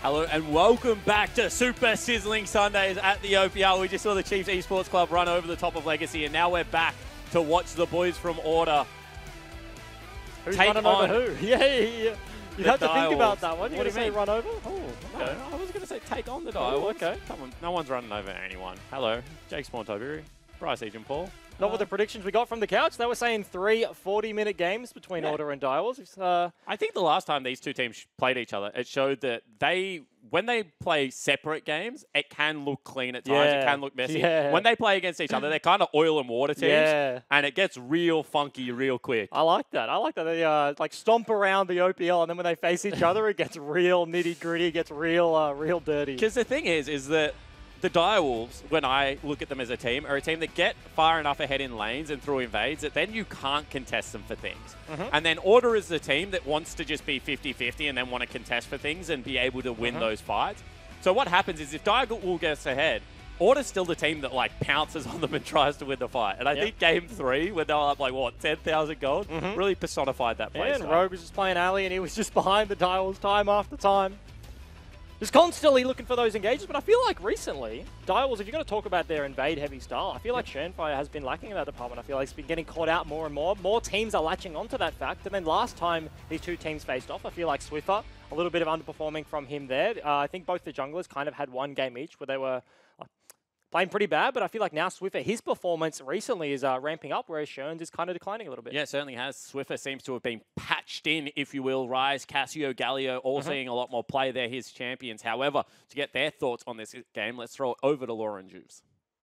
Hello and welcome back to Super Sizzling Sundays at the OPL. We just saw the Chiefs Esports Club run over the top of Legacy, and now we're back to watch the boys from Order Who's take running on over who? Yeah. You'd have to think about that one. What You're do going you to say mean? run over? Oh, No, no. I was going to say take on the Direwolves. Oh, okay. Come on, no one's running over anyone. Hello, Jake Spawn Tobiri, Bryce Agent Paul. Not with the predictions we got from the couch. They were saying 3 40-minute games between Order and Direwolves. I think the last time these two teams played each other, it showed that when they play separate games, it can look clean at times. It can look messy. Yeah. When they play against each other, they're kind of oil and water teams, Yeah. and it gets real funky real quick. I like that. I like that. They like stomp around the OPL, and then when they face each other, it gets real nitty-gritty, gets real dirty. Because the thing is that the Direwolves, when I look at them as a team, are a team that get far enough ahead in lanes and through invades that then you can't contest them for things. And then Order is the team that wants to just be 50-50 and then want to contest for things and be able to win those fights. So what happens is if Direwolves gets ahead, Order's still the team that like pounces on them and tries to win the fight. And I think Game 3, when they were up like, what, 10,000 gold, really personified that play. Yeah, and Rogue was just playing Ali, and he was just behind the Direwolves time after time. Just constantly looking for those engagements, but I feel like recently, Direwolves, if you're going to talk about their invade-heavy style, I feel like Shernfire has been lacking in that department. I feel like it's been getting caught out more and more. More teams are latching onto that fact, and then last time these two teams faced off, I feel like Swiffer, a little bit of underperforming from him there. I think both the junglers kind of had one game each where they were playing pretty bad, but I feel like now Swiffer, his performance recently is ramping up, whereas Shern's is kind of declining a little bit. Yeah, it certainly has. Swiffer seems to have been patched in, if you will. Rise, Cassio, Galio, all seeing a lot more play. They're his champions. However, to get their thoughts on this game, let's throw it over to Lauren Juves.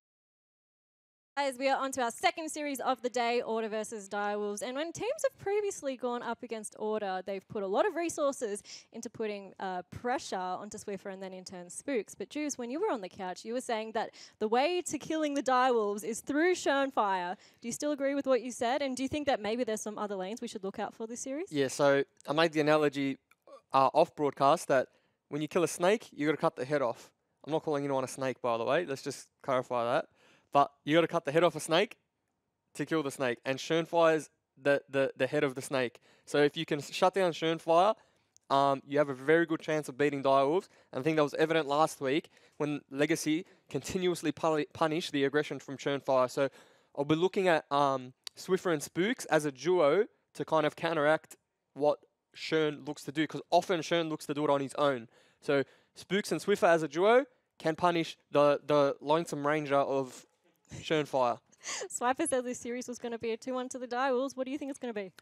Guys, we are on to our second series of the day, Order versus Direwolves. And when teams have previously gone up against Order, they've put a lot of resources into putting pressure onto Swiffer and then in turn Spooks. But Juice, when you were on the couch, you were saying that the way to killing the Direwolves is through Shernfire. Do you still agree with what you said? And do you think that maybe there's some other lanes we should look out for this series? Yeah, so I made the analogy off broadcast that when you kill a snake, you got to cut the head off. I'm not calling anyone a snake, by the way. Let's just clarify that. But you got to cut the head off a snake to kill the snake, and Shernfire's the head of the snake. So if you can shut down Shernfire, you have a very good chance of beating Direwolves. And I think that was evident last week when Legacy continuously punished the aggression from Shernfire. So I'll be looking at Swiffer and Spooks as a duo to kind of counteract what Shern looks to do, because often Shern looks to do it on his own. So Spooks and Swiffer as a duo can punish the lonesome ranger of Shernfire. Swiper said this series was going to be a 2-1 to the Direwolves. What do you think it's going to be?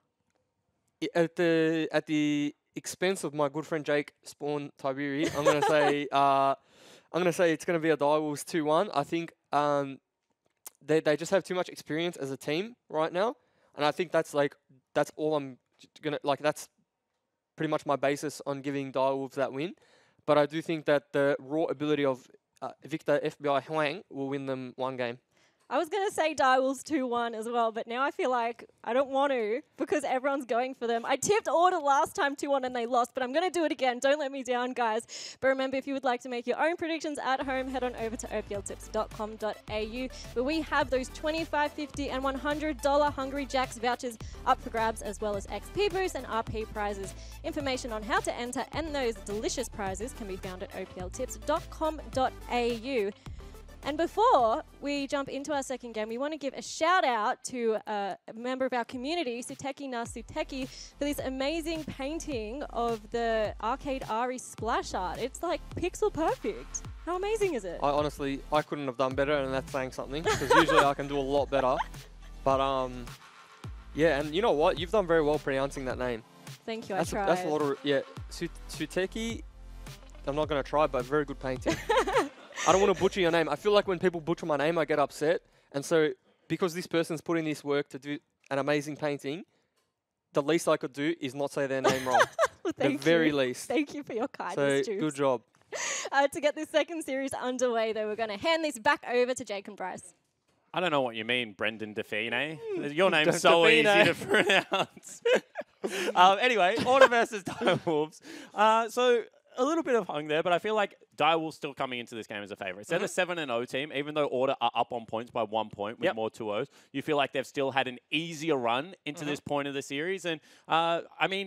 At the expense of my good friend Jake Spawn Tiberi, I'm gonna say it's gonna be a Direwolves 2-1. I think they just have too much experience as a team right now, and I think that's all I'm gonna that's pretty much my basis on giving Direwolves that win. But I do think that the raw ability of Victor FBI Huang will win them one game. I was going to say Direwolves 2-1 as well, but now I feel like I don't want to because everyone's going for them. I tipped Order last time 2-1 and they lost, but I'm going to do it again. Don't let me down, guys. But remember, if you would like to make your own predictions at home, head on over to opltips.com.au, where we have those $25, $50 and $100 Hungry Jacks vouchers up for grabs, as well as XP boosts and RP prizes. Information on how to enter and those delicious prizes can be found at opltips.com.au. And before we jump into our second game, we want to give a shout out to a member of our community, Suteki Nasuteki, for this amazing painting of the Arcade Ari splash art. It's like pixel perfect. How amazing is it? I couldn't have done better, and that's saying something, because usually I can do a lot better. But yeah, and you know what? You've done very well pronouncing that name. Thank you, That's I tried. that's a lot of, yeah. Suteki, I'm not going to try, but very good painting. I don't want to butcher your name. I feel like when people butcher my name, I get upset. And so, because this person's put in this work to do an amazing painting, the least I could do is not say their name wrong. Well, the very least. Thank you for your So, kindness, Juice. good job. To get this second series underway, though, we're going to hand this back over to Jake and Bryce. I don't know what you mean, Brendan Define. Your name's so easy to pronounce. Anyway, Order versus Direwolves. So a little bit of hung there, but I feel like Direwolves still coming into this game as a favourite. They're the 7-0 team, even though Order are up on points by 1 point with more 2-0s. You feel like they've still had an easier run into this point of the series. And, I mean,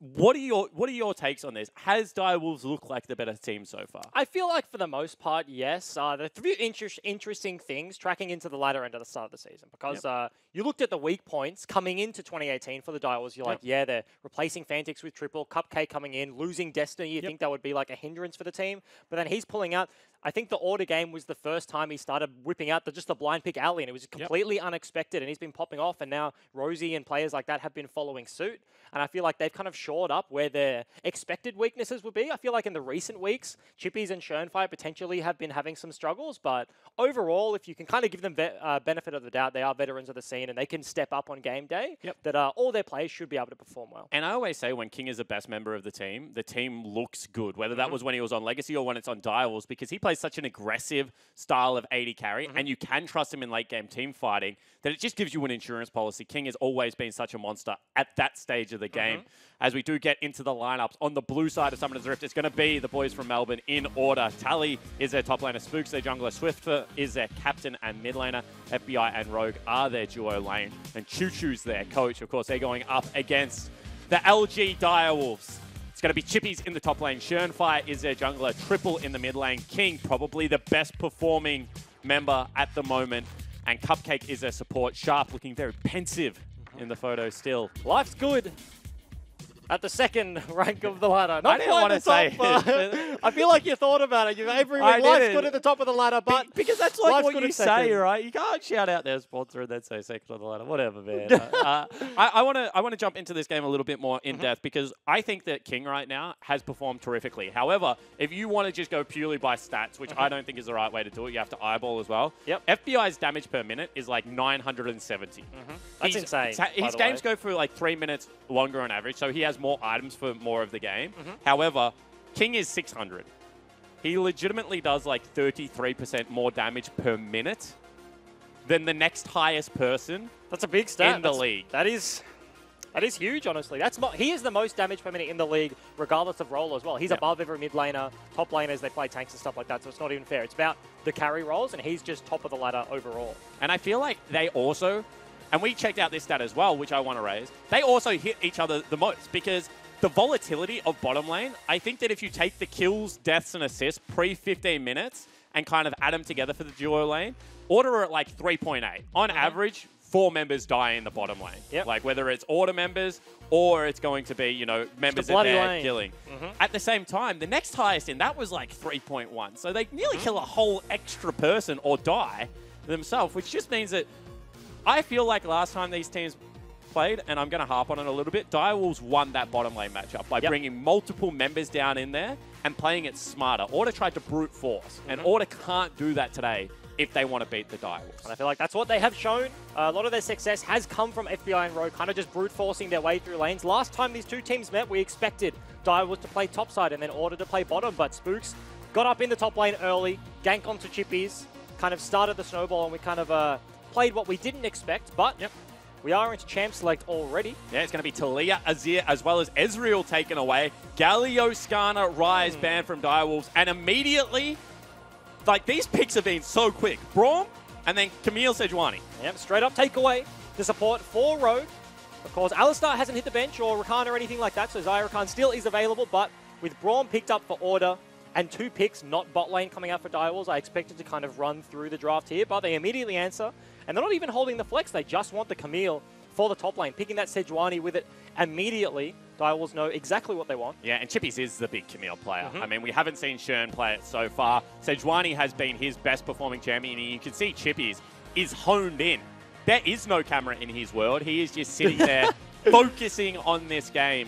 What are your takes on this? Has Direwolves looked like the better team so far? I feel like for the most part, yes. There are a few interesting things tracking into the latter end of the start of the season because you looked at the weak points coming into 2018 for the Direwolves. You're like, yeah, they're replacing Fantix with Triple, Cupcake coming in, losing Destiny. You think that would be like a hindrance for the team, but then he's pulling out. I think the Order game was the first time he started whipping out just the blind pick alley, and it was completely unexpected, and he's been popping off, and now Rosie and players like that have been following suit, and I feel like they've kind of shored up where their expected weaknesses would be. I feel like in the recent weeks, Chippies and Shernfire potentially have been having some struggles, but overall, if you can kind of give them benefit of the doubt, they are veterans of the scene, and they can step up on game day, that all their players should be able to perform well. And I always say when King is the best member of the team looks good, whether that was when he was on Legacy or when it's on Direwolves, because he plays such an aggressive style of AD carry, and you can trust him in late game team fighting, that it just gives you an insurance policy. King has always been such a monster at that stage of the game. As we do get into the lineups, on the blue side of Summoner's Rift, it's going to be the boys from Melbourne in order. Tally is their top laner, Spooks their jungler, Swifter is their captain and mid laner, FBI and Rogue are their duo lane, and Choo Choo's their coach. Of course, they're going up against the LG Direwolves. It's going to be Chippies in the top lane. Shernfire is their jungler. Triple in the mid lane. King, probably the best performing member at the moment. And Cupcake is their support. Sharp looking very pensive in the photo still. Life's good at the second rank of the ladder. I didn't want to say it. I feel like you thought about it. Every week, life's good at the top of the ladder, but because that's like what you say, right? You can't shout out their sponsor and then say second on the ladder. Whatever, man. I want to jump into this game a little bit more in depth because I think that King right now has performed terrifically. However, if you want to just go purely by stats, which I don't think is the right way to do it, you have to eyeball as well. FBI's damage per minute is like 970. That's insane. His games go for like 3 minutes longer on average, so he has more items for more of the game. However, King is 600. He legitimately does like 33% more damage per minute than the next highest person. That's a big stat in the league. That is huge, honestly. He is the most damage per minute in the league, regardless of role as well. He's above every mid laner, top laners, they play tanks and stuff like that, so it's not even fair. It's about the carry roles, and he's just top of the ladder overall. And I feel like they also, and we checked out this stat as well, which I want to raise, they also hit each other the most because the volatility of bottom lane, I think that if you take the kills, deaths, and assists pre-15 minutes and kind of add them together for the duo lane, Order are at like 3.8. On average, 4 members die in the bottom lane. Like whether it's Order members or it's going to be, you know, members that they're killing. At the same time, the next highest in that was like 3.1. So they nearly kill a whole extra person or die themselves, which just means that I feel like last time these teams played, and I'm going to harp on it a little bit, Direwolves won that bottom lane matchup by bringing multiple members down in there and playing it smarter. Order tried to brute force, and Order can't do that today if they want to beat the Direwolves. And I feel like that's what they have shown. A lot of their success has come from FBI and Rogue, kind of just brute forcing their way through lanes. Last time these two teams met, we expected Direwolves to play topside and then Order to play bottom, but Spooks got up in the top lane early, gank onto Chippies, kind of started the snowball, and we kind of played what we didn't expect, but we are into champ select already. Yeah, it's going to be Talia, Azir, as well as Ezreal taken away. Galio, Skarner, Ryze banned from Direwolves, and immediately, like, these picks have been so quick. Braum, and then Camille Sejuani. Yep, straight up takeaway to support for Rogue. Of course, Alistar hasn't hit the bench or Rakan or anything like that, so Zyrakan still is available, but with Braum picked up for Order, and 2 picks, not bot lane, coming out for Direwolves, I expected to kind of run through the draft here, but they immediately answer. And they're not even holding the flex. They just want the Camille for the top lane. Picking that Sejuani with it immediately. Direwolves know exactly what they want. Yeah, and Chippies is the big Camille player. I mean, we haven't seen Shern play it so far. Sejuani has been his best performing champion, and you can see Chippies is honed in. There is no camera in his world. He is just sitting there focusing on this game.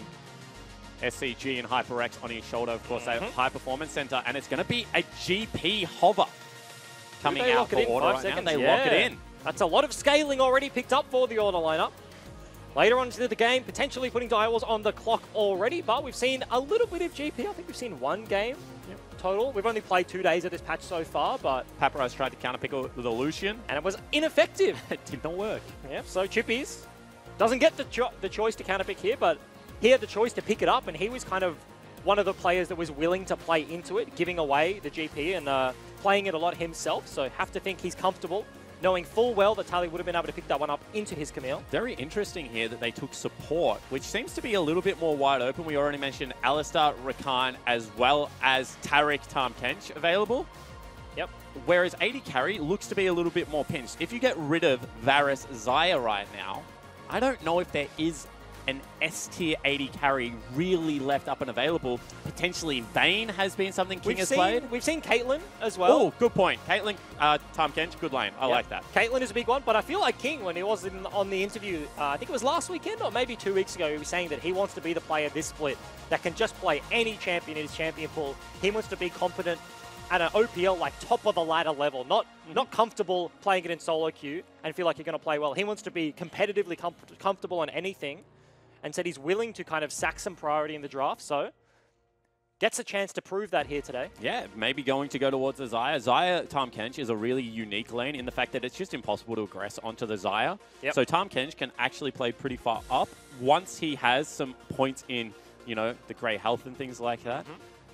SCG and HyperX on his shoulder, of course, that high performance center, and it's going to be a GP hover coming out for Order right now, and they lock it in. That's a lot of scaling already picked up for the Order lineup. Later on into the game, potentially putting Direwolves on the clock already, but we've seen a little bit of GP. I think we've seen 1 game total. We've only played 2 days of this patch so far, but Paparazzi tried to counterpick with a Lucian, and it was ineffective. It did not work. Yeah, so Chippies doesn't get the choice to counterpick here, but he had the choice to pick it up, and he was kind of one of the players that was willing to play into it, giving away the GP and playing it a lot himself, so have to think he's comfortable knowing full well that Tali would have been able to pick that one up into his Camille. Very interesting here that they took support, which seems to be a little bit more wide open. We already mentioned Alistar, Rakan, as well as Tariq Tahm Kench available. Yep. Whereas AD carry looks to be a little bit more pinched. If you get rid of Varus Xayah right now, I don't know if there is an S-tier AD carry really left up and available. Potentially Vayne has been something King has played. We've seen Caitlyn as well. Oh, good point. Caitlyn, Tahm Kench, good lane. I like that. Caitlyn is a big one, but I feel like King, when he was on the interview, I think it was last weekend or maybe 2 weeks ago, he was saying that he wants to be the player this split that can just play any champion in his champion pool. He wants to be confident at an OPL, like top of the ladder level, not comfortable playing it in solo queue and feel like you're going to play well. He wants to be competitively comfortable on anything, and said he's willing to kind of sack some priority in the draft, so gets a chance to prove that here today. Yeah, maybe going to go towards the Xayah. Xayah Tahm Kench is a really unique lane in the fact that it's just impossible to aggress onto the Xayah. Yep. So Tahm Kench can actually play pretty far up once he has some points in, you know, the grey health and things like that.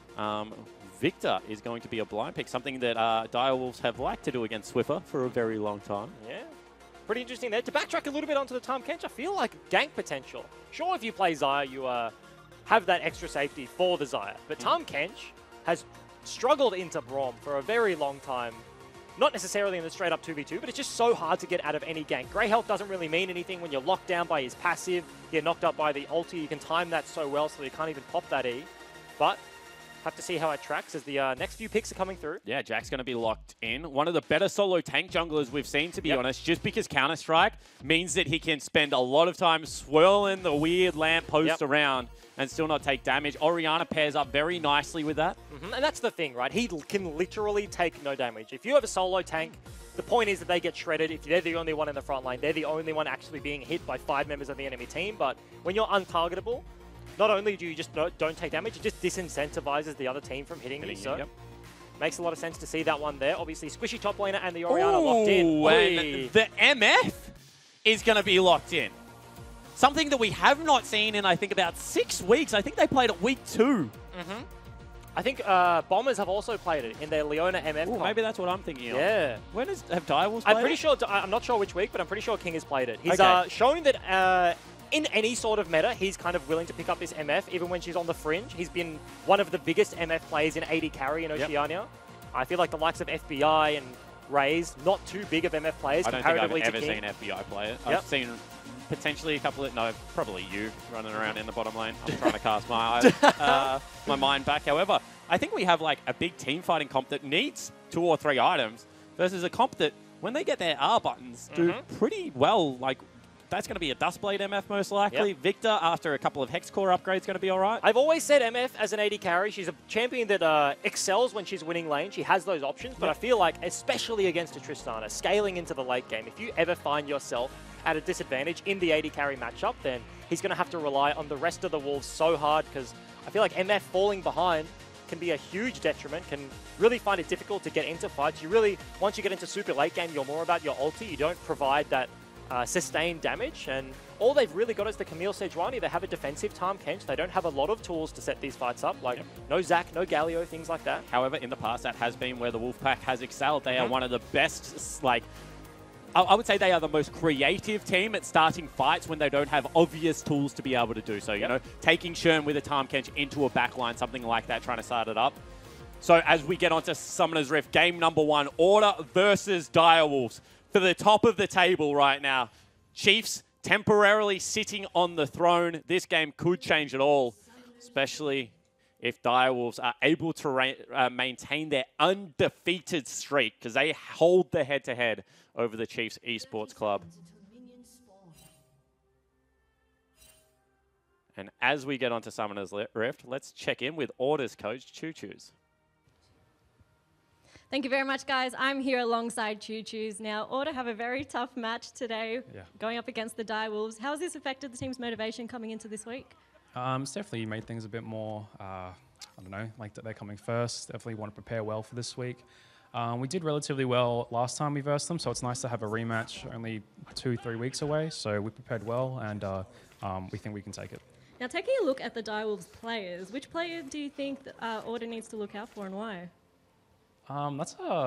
Victor is going to be a blind pick, something that Direwolves have liked to do against Swiffer for a very long time. Yeah. Pretty interesting there. To backtrack a little bit onto the Tahm Kench, I feel like gank potential. Sure, if you play Xayah, you have that extra safety for the Xayah. But Tahm Kench has struggled into Braum for a very long time. Not necessarily in the straight-up 2v2, but it's just so hard to get out of any gank. Grey health doesn't really mean anything when you're locked down by his passive. You're knocked up by the ulti. You can time that so well so you can't even pop that E. But have to see how it tracks as the next few picks are coming through. Yeah, Jack's going to be locked in. One of the better solo tank junglers we've seen, to be honest, just because Counter-Strike means that he can spend a lot of time swirling the weird lamp post around and still not take damage. Orianna pairs up very nicely with that. And that's the thing, right? He can literally take no damage. If you have a solo tank, the point is that they get shredded. If they're the only one in the front line, they're the only one actually being hit by 5 members of the enemy team. But when you're untargetable, not only do you just don't take damage, it just disincentivizes the other team from hitting you. So makes a lot of sense to see that one there. Obviously, Squishy top laner and the Orianna locked in. And the MF is going to be locked in. Something that we have not seen in, I think, about 6 weeks. I think they played it week 2. I think Bombers have also played it in their Leona MF. Ooh, maybe that's what I'm thinking of. Yeah. When have Direwolves played I'm pretty sure, I'm not sure which week, but I'm pretty sure King has played it. He's shown that in any sort of meta, he's kind of willing to pick up this MF, even when she's on the fringe. He's been one of the biggest MF players in AD carry in Oceania. I feel like the likes of FBI and Raze, not too big of MF players comparatively to King. I don't think I've ever seen FBI play it. I've seen potentially a couple of, no, probably you running around in the bottom lane. I'm trying to cast my mind back. However, I think we have like a big team fighting comp that needs 2 or 3 items versus a comp that, when they get their R buttons, do pretty well. Like, that's going to be a Dustblade MF most likely. Victor, after a couple of Hex Core upgrades, going to be all right. I've always said MF as an AD carry. She's a champion that excels when she's winning lane. She has those options, but I feel like, especially against a Tristana, scaling into the late game, if you ever find yourself at a disadvantage in the AD carry matchup, then he's going to have to rely on the rest of the Wolves so hard, because I feel like MF falling behind can be a huge detriment, can really find it difficult to get into fights. You really, once you get into super late game, you're more about your ulti. You don't provide that sustained damage, and all they've really got is the Camille Sejuani. They have a defensive Tahm Kench. They don't have a lot of tools to set these fights up, like no Zac, no Galio, things like that. However, in the past, that has been where the Wolfpack has excelled. They are one of the best, like, I would say they are the most creative team at starting fights when they don't have obvious tools to be able to do so. You know, taking Sherm with a Tahm Kench into a backline, something like that, trying to start it up. So as we get onto Summoner's Rift, game number 1, Order versus Direwolves. For the top of the table right now. Chiefs temporarily sitting on the throne. This game could change it all, especially if Direwolves are able to maintain their undefeated streak, because they hold the head-to-head over the Chiefs Esports Club. And as we get onto Summoner's Rift, let's check in with Order's coach, Choo Choos. Thank you very much, guys. I'm here alongside Choo Choos. Now, Order have a very tough match today, going up against the Direwolves. How has this affected the team's motivation coming into this week? It's definitely made things a bit more, I don't know, like they're coming first. Definitely want to prepare well for this week. We did relatively well last time we versed them, so it's nice to have a rematch only 2-3 weeks away. So we prepared well, and we think we can take it. Now, taking a look at the Direwolves players, which player do you think Order needs to look out for, and why? That's a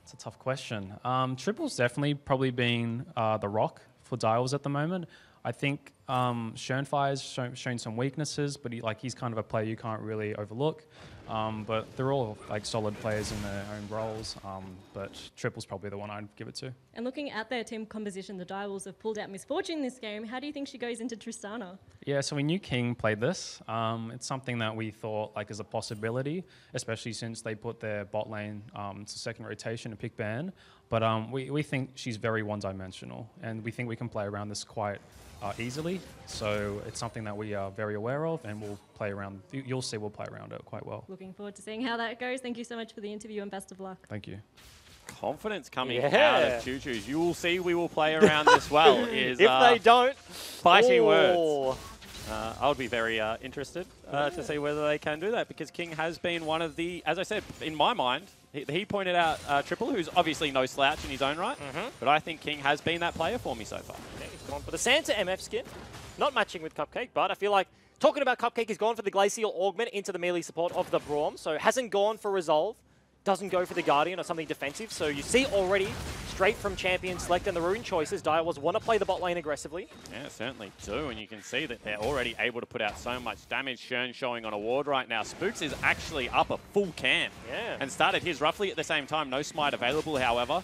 It's a tough question. Triple's definitely probably been the rock for Dials at the moment. I think Schönfire's shown some weaknesses, but he's kind of a player you can't really overlook. But they're all like solid players in their own roles. But Triple's probably the one I'd give it to. And looking at their team composition, the Direwolves have pulled out Misfortune this game. How do you think she goes into Tristana? Yeah, so we knew King played this. It's something that we thought like is a possibility, especially since they put their bot lane to second rotation and pick ban. But we think she's very one-dimensional, and we think we can play around this quite easily. So it's something that we are very aware of, and we'll play around. You'll see we'll play around it quite well. Looking forward to seeing how that goes. Thank you so much for the interview and best of luck. Thank you. Confidence coming Yeah. out of Choo Choo's. You will see we will play around this well. Is If they don't, fighting words. oh. I would be very interested to see whether they can do that, because King has been one of the, as I said, in my mind, he pointed out Triple, who's obviously no slouch in his own right, but I think King has been that player for me so far. Yeah, he's gone for the Santa MF skin. Not matching with Cupcake, but I feel like talking about Cupcake, he's gone for the Glacial Augment into the melee support of the Braum, so hasn't gone for Resolve, doesn't go for the Guardian or something defensive. So you see already, straight from Champion Select and the Rune choices, Direwolves want to play the bot lane aggressively. Yeah, certainly do, and you can see that they're already able to put out so much damage. Shern showing on a ward right now. Spooks is actually up a full can, and started his roughly at the same time. No smite available, however.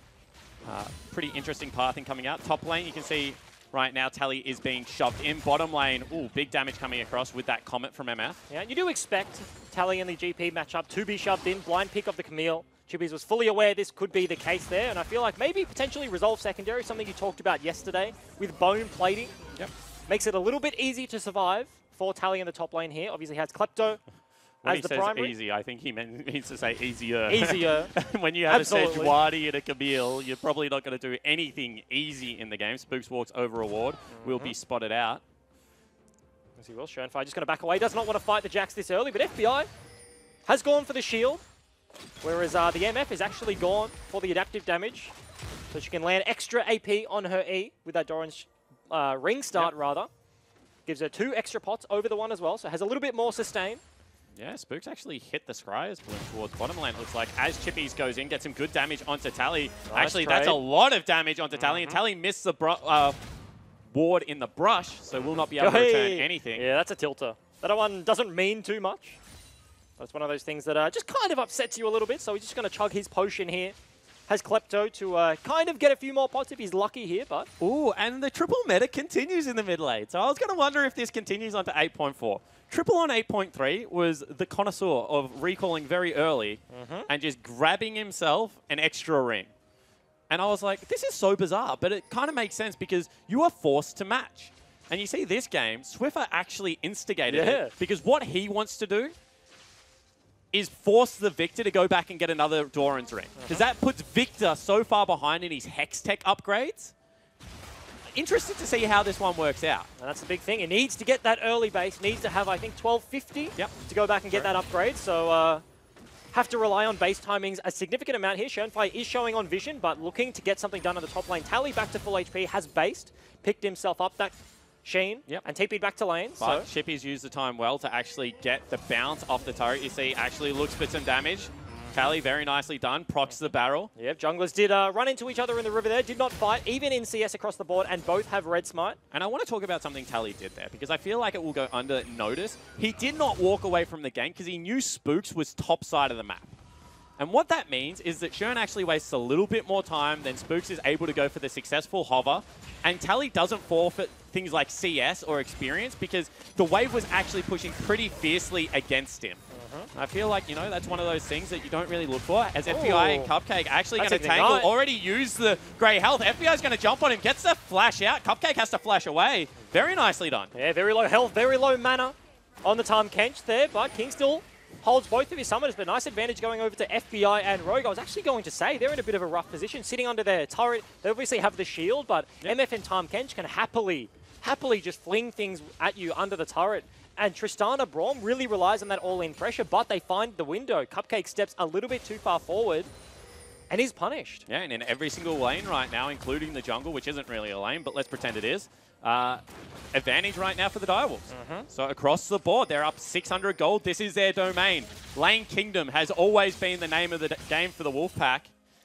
Pretty interesting pathing coming out. Top lane, you can see right now Tally is being shoved in. Bottom lane, ooh, big damage coming across with that Comet from MF. Yeah, you do expect Tally and the GP matchup to be shoved in. Blind pick of the Camille. Chibbies was fully aware this could be the case there, and I feel like maybe potentially Resolve secondary, something you talked about yesterday with bone plating. Yep. Makes it a little bit easy to survive for Tally in the top lane here. Obviously has Klepto When as he the says primary. easy, I think he means to say easier. Easier. When you have Absolutely. a Sejuani and a Camille, you're probably not going to do anything easy in the game. Spooks walks over a ward, will be spotted out. As he will. Schönfire just going to back away. Does not want to fight the Jax this early, but FBI has gone for the shield. Whereas the MF is actually gone for the adaptive damage. So she can land extra AP on her E with that Doran's ring start, rather. Gives her 2 extra pots over the one as well, so has a little bit more sustain. Yeah, Spooks actually hit the Scryers towards bottom lane, looks like, as Chippies goes in, gets some good damage onto Tally. Nice Actually, trade. that's a lot of damage onto Tally, and Tally missed the ward in the brush, so will not be able to return anything. Yeah, that's a tilter. That one doesn't mean too much. That's one of those things that just kind of upsets you a little bit, so he's just going to chug his potion here. Has Klepto to kind of get a few more pots if he's lucky here, but... Ooh, and the triple meta continues in the mid lane. So I was going to wonder if this continues onto 8.4. Triple on 8.3 was the connoisseur of recalling very early and just grabbing himself an extra ring. And I was like, this is so bizarre, but it kind of makes sense because you are forced to match. And you see this game, Swiffer actually instigated it because what he wants to do is force the Victor to go back and get another Doran's ring. Because that puts Victor so far behind in his Hex Tech upgrades. Interested to see how this one works out. And that's the big thing. It needs to get that early base. Needs to have, I think, 1250 to go back and get that upgrade. So have to rely on base timings a significant amount here. Schönfire is showing on vision, but looking to get something done on the top lane. Tally back to full HP, has based, picked himself up that Sheen, and TP'd back to lane. But Chippy's used the time well to actually get the bounce off the turret. You see, actually looks for some damage. Tally, very nicely done, procs the barrel. Yep, junglers did run into each other in the river there, did not fight, even in CS across the board, and both have red smite. And I want to talk about something Tally did there, because I feel like it will go under notice. He did not walk away from the game because he knew Spooks was top side of the map. And what that means is that Shern actually wastes a little bit more time than Spooks is able to go for the successful hover. And Tally doesn't forfeit things like CS or experience because the wave was actually pushing pretty fiercely against him. I feel like, you know, that's one of those things that you don't really look for. As FBI and Cupcake actually going to tangle, already used the grey health. FBI's going to jump on him, gets the flash out. Cupcake has to flash away. Very nicely done. Yeah, very low health, very low mana on the Tahm Kench there, but King still holds both of his summoners, but nice advantage going over to FBI and Rogue. I was actually going to say they're in a bit of a rough position, sitting under their turret. They obviously have the shield, but MF and Tahm Kench can happily just fling things at you under the turret. And Tristana Braum really relies on that all-in pressure, but they find the window. Cupcake steps a little bit too far forward and is punished. Yeah, and in every single lane right now, including the jungle, which isn't really a lane, but let's pretend it is, advantage right now for the Direwolves. So across the board, they're up 600 gold. This is their domain. Lane Kingdom has always been the name of the game for the Wolfpack.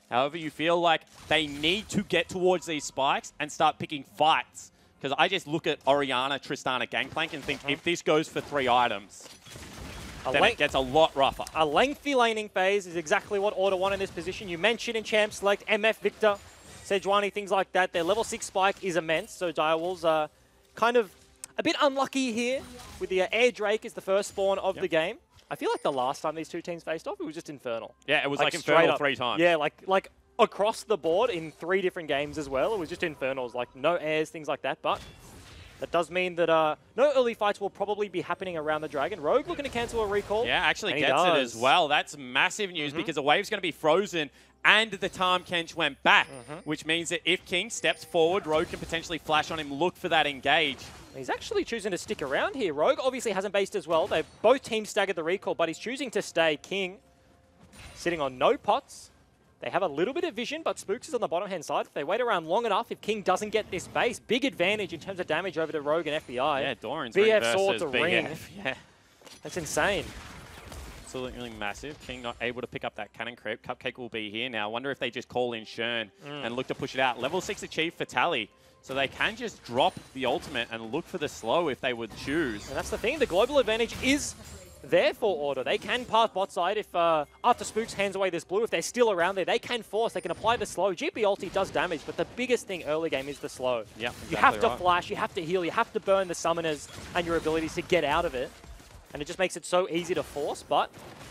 However, you feel like they need to get towards these spikes and start picking fights. Because I just look at Orianna, Tristana, Gangplank and think if this goes for 3 items, then it gets a lot rougher. A lengthy laning phase is exactly what Order want in this position. You mentioned in Champ Select, MF, Victor, Sejuani, things like that. Their level 6 spike is immense, so Direwolves are kind of a bit unlucky here with the Air Drake as the first spawn of the game. I feel like the last time these two teams faced off, it was just Infernal. Yeah, it was like straight Infernal up. 3 times. Yeah, like across the board in 3 different games as well. It was just Infernals, like no airs, things like that. But that does mean that no early fights will probably be happening around the Dragon. Rogue looking to cancel a recall. Yeah, actually and gets it as well. That's massive news because the wave's going to be frozen and the Tahm Kench went back, which means that if King steps forward, Rogue can potentially flash on him, look for that engage. He's actually choosing to stick around here. Rogue obviously hasn't based as well. They've both teams staggered the recall, but he's choosing to stay. King sitting on no pots. They have a little bit of vision, but Spooks is on the bottom-hand side. If they wait around long enough, if King doesn't get this base, big advantage in terms of damage over to Rogue and FBI. Yeah, Doran's BF ring sword versus to ring. BF. Yeah, That's insane. absolutely massive. King not able to pick up that cannon creep. Cupcake will be here now. I wonder if they just call in Shern and look to push it out. Level 6 achieved for Tally. So they can just drop the ultimate and look for the slow if they would choose. And that's the thing. The global advantage is there for Order. They can path bot side if after Spooks hands away this blue. If they're still around there, they can force. They can apply the slow. GP ulti does damage, but the biggest thing early game is the slow. Yep, you have exactly to flash, you have to heal, you have to burn the summoners and your abilities to get out of it. And it just makes it so easy to force, but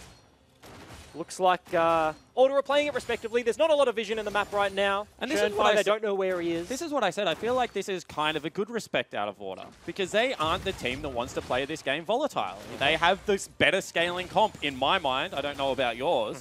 looks like Order are playing it respectively. There's not a lot of vision in the map right now. And this is what They don't know where he is. This is what I said. I feel like this is kind of a good respect out of Order because they aren't the team that wants to play this game volatile. They have this better scaling comp in my mind. I don't know about yours.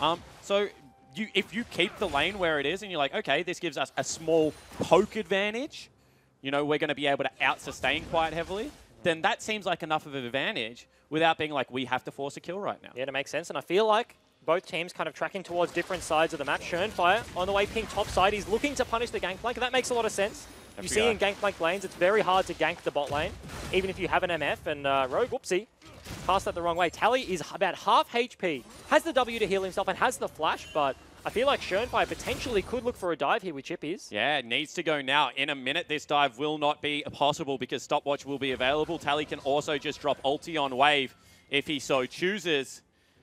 So if you keep the lane where it is and you're like, okay, this gives us a small poke advantage, you know, we're going to be able to out-sustain quite heavily, then that seems like enough of an advantage without being like, we have to force a kill right now. Yeah, that makes sense. And I feel like both teams kind of tracking towards different sides of the map. Shernfire on the way pink top side. He's looking to punish the Gangplank, and that makes a lot of sense. You see in Gangplank lanes, it's very hard to gank the bot lane, even if you have an MF. And Rogue, whoopsie, passed that the wrong way. Tally is about half HP, has the W to heal himself and has the flash, but I feel like Shernfire potentially could look for a dive here with Chippies. Yeah, it needs to go now. In a minute, this dive will not be possible because stopwatch will be available. Tally can also just drop ulti on wave if he so chooses.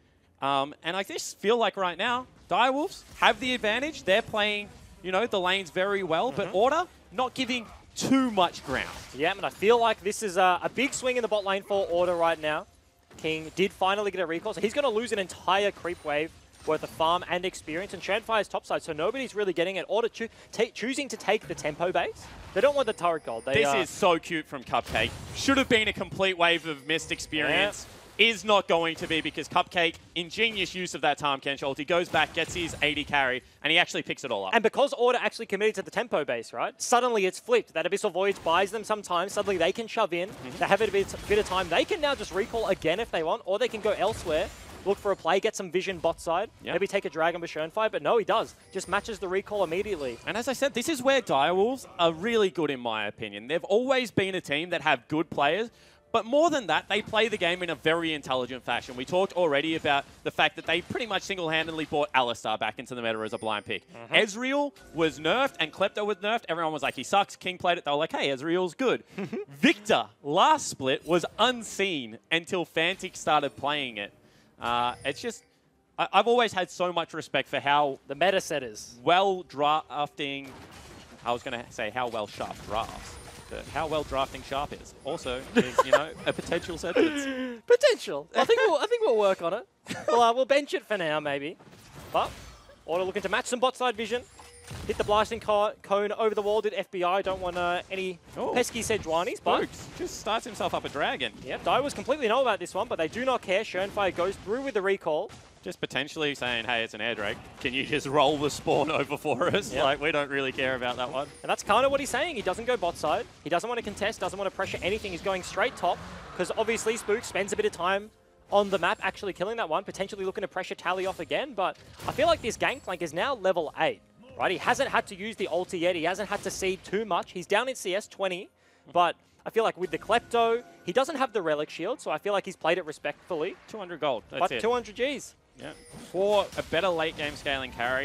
And I just feel like right now, Direwolves have the advantage. They're playing, you know, the lanes very well, but Order not giving too much ground. Yeah, and I feel like this is a big swing in the bot lane for Order right now. King did finally get a recall, so he's going to lose an entire creep wave worth of farm and experience, and Shernfire's topside, so nobody's really getting it. Order choosing to take the tempo base. They don't want the turret gold. This is so cute from Cupcake. Should have been a complete wave of missed experience. Is not going to be because Cupcake, ingenious use of that Tahm Kench ulti, goes back, gets his 80 carry, and he actually picks it all up. And because Order actually committed to the tempo base, right? Suddenly it's flipped. That Abyssal Voyage buys them some time. Suddenly they can shove in. They have a bit of time. They can now just recall again if they want, or they can go elsewhere, look for a play, get some vision bot side, maybe take a Dragon with Shernfire, but no, he does. Just matches the recall immediately. And as I said, this is where Direwolves are really good in my opinion. They've always been a team that have good players, but more than that, they play the game in a very intelligent fashion. We talked already about the fact that they pretty much single-handedly brought Alistar back into the meta as a blind pick. Ezreal was nerfed and Klepto was nerfed. Everyone was like, he sucks. King played it. They were like, hey, Ezreal's good. Victor, last split, was unseen until Fnatic started playing it. It's just, I've always had so much respect for how the meta setters, well drafting, I was going to say how well Sharp drafts. How well drafting Sharp is also is, you know, a potential sentence. Potential. I think we'll work on it. We'll bench it for now, maybe. But Order looking to match some bot side vision. Hit the blasting cone over the wall. Did FBI. Don't want any pesky Sejuanis, but Spooks just starts himself up a dragon. Yep, Dai was completely know about this one, but they do not care. Shernfire goes through with the recall. Just potentially saying, hey, it's an air drake. Can you just roll the spawn over for us? Yep. Like, we don't really care about that one. And that's kind of what he's saying. He doesn't go bot side. He doesn't want to contest, doesn't want to pressure anything. He's going straight top, because obviously Spook spends a bit of time on the map actually killing that one, potentially looking to pressure Tally off again. But I feel like this Gangplank is now level 8, right? He hasn't had to use the ulti yet. He hasn't had to see too much. He's down in CS 20, but I feel like with the Klepto, he doesn't have the Relic Shield, so I feel like he's played it respectfully. 200 gold, that's but it. 200 Gs. Yeah. For a better late game scaling carry,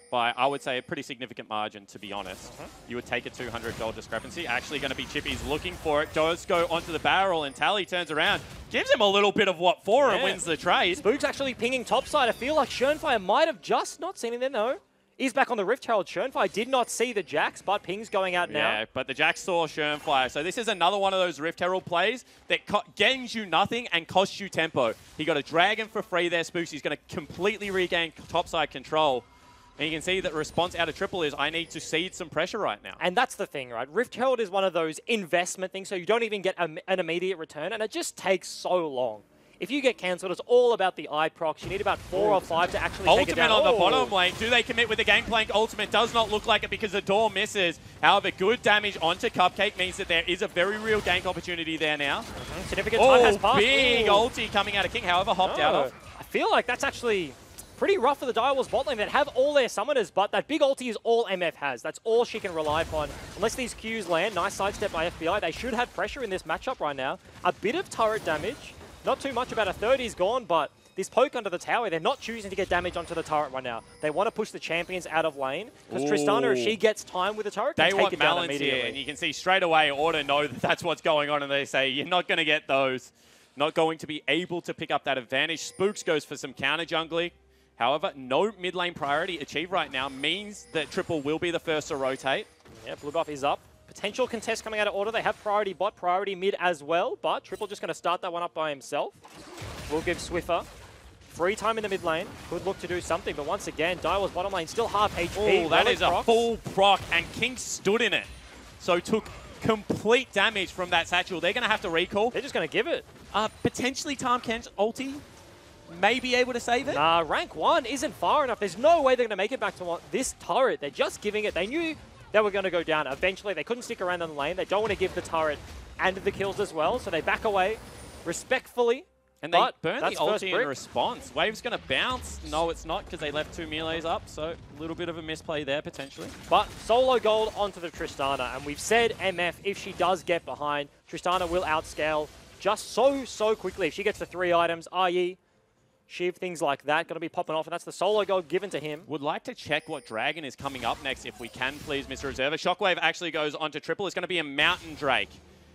by, I would say, a pretty significant margin, to be honest. You would take a 200 gold discrepancy. Actually going to be Chippy's looking for it. Does go onto the barrel, and Tally turns around. Gives him a little bit of what for and wins the trade. Spook's actually pinging topside. I feel like Schönfire might have just not seen him there, no. He's back on the Rift Herald. Schönfire did not see the Jax, but ping's going out now. Yeah, but the Jax saw Schönfire. So this is another one of those Rift Herald plays that gains you nothing and costs you tempo. He got a Dragon for free there, Spooks. He's going to completely regain topside control. And you can see that the response out of Triple is, I need to seed some pressure right now. And that's the thing, right? Rift Herald is one of those investment things, so you don't even get an immediate return, and it just takes so long. If you get cancelled, it's all about the eye procs. You need about 4 or 5 to actually take it down. Ultimate on the bottom lane. Do they commit with the Gangplank ultimate? Does not look like it because the door misses. However, good damage onto Cupcake means that there is a very real gank opportunity there now. Significant time has passed. Big ulti coming out of King, however, hopped out of. I feel like that's actually pretty rough for the Direwolves bot lane that have all their summoners, but that big ulti is all MF has. That's all she can rely upon. Unless these Qs land, nice sidestep by FBI, they should have pressure in this matchup right now. A bit of turret damage. Not too much, about a third is gone, but this poke under the tower, they're not choosing to get damage onto the turret right now. They want to push the champions out of lane, because Tristana, if she gets time with the turret, can take it down immediately. Here, and you can see straight away Order know that that's what's going on, and they say, you're not going to get those. Not going to be able to pick up that advantage. Spooks goes for some counter jungling. However, no mid lane priority achieved right now means that Triple will be the first to rotate. Yeah, blue buff is up. Potential contest coming out of Order. They have priority bot, priority mid as well, but Triple just going to start that one up by himself. We'll give Swiffer free time in the mid lane. Could look to do something, but once again, Direwolves bottom lane still half HP. Oh, that is a full proc, and King stood in it. So took complete damage from that satchel. They're going to have to recall. They're just going to give it. Potentially Tahm Kench ulti may be able to save it. Nah, rank 1 isn't far enough. There's no way they're going to make it back to this turret. They're just giving it. They knew they were going to go down. Eventually, they couldn't stick around on the lane. They don't want to give the turret and the kills as well, so they back away respectfully. And they burn the ulti in response. Wave's going to bounce. No, it's not, because they left 2 melees up, so a little bit of a misplay there, potentially. But solo gold onto the Tristana, and we've said MF, if she does get behind, Tristana will outscale just so quickly. If she gets the 3 items, i.e. Shiv, things like that, going to be popping off, and that's the solo gold given to him. Would like to check what Dragon is coming up next, if we can, please, Mr. Observer. Shockwave actually goes onto Triple. It's going to be a Mountain Drake.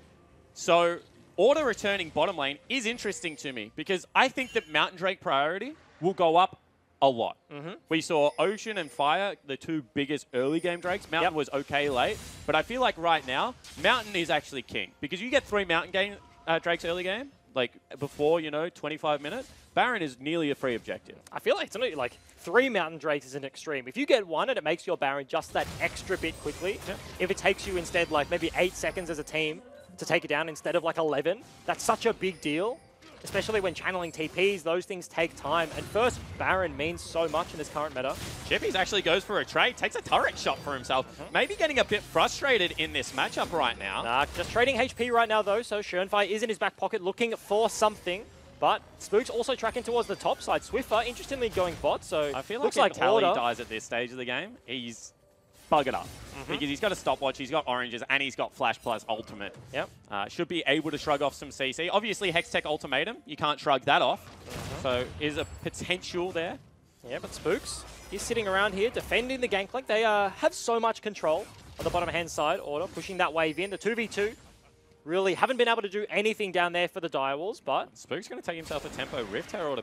So Order returning bottom lane is interesting to me, because I think that Mountain Drake priority will go up a lot. We saw Ocean and Fire, the 2 biggest early game Drakes. Mountain was okay late, but I feel like right now, Mountain is actually king, because you get 3 Mountain Drakes early game, like before, 25 minutes. Baron is nearly a free objective. I feel like it's only like 3 Mountain Drakes is an extreme. If you get 1 and it makes your Baron just that extra bit quickly, if it takes you instead like maybe 8 seconds as a team to take it down instead of like 11, that's such a big deal. Especially when channeling TPs, those things take time. And first Baron means so much in this current meta. Chippies actually goes for a trade, takes a turret shot for himself. Maybe getting a bit frustrated in this matchup right now. Nah, just trading HP right now though, so Schönfire is in his back pocket looking for something. But Spook's also tracking towards the top side. Swiffer, interestingly, going bot, so I feel looks like like if Tally Order dies at this stage of the game, he's buggered up. Because he's got a stopwatch, he's got oranges, and he's got Flash plus ultimate. Yep. Should be able to shrug off some CC. Obviously, Hextech ultimatum, you can't shrug that off. So is a potential there. Yeah, but Spooks, he's sitting around here defending the Gangplank. They have so much control on the bottom hand side. Order pushing that wave in. The 2v2 really haven't been able to do anything down there for the Direwolves, but Spook's going to take himself a tempo Rift Herald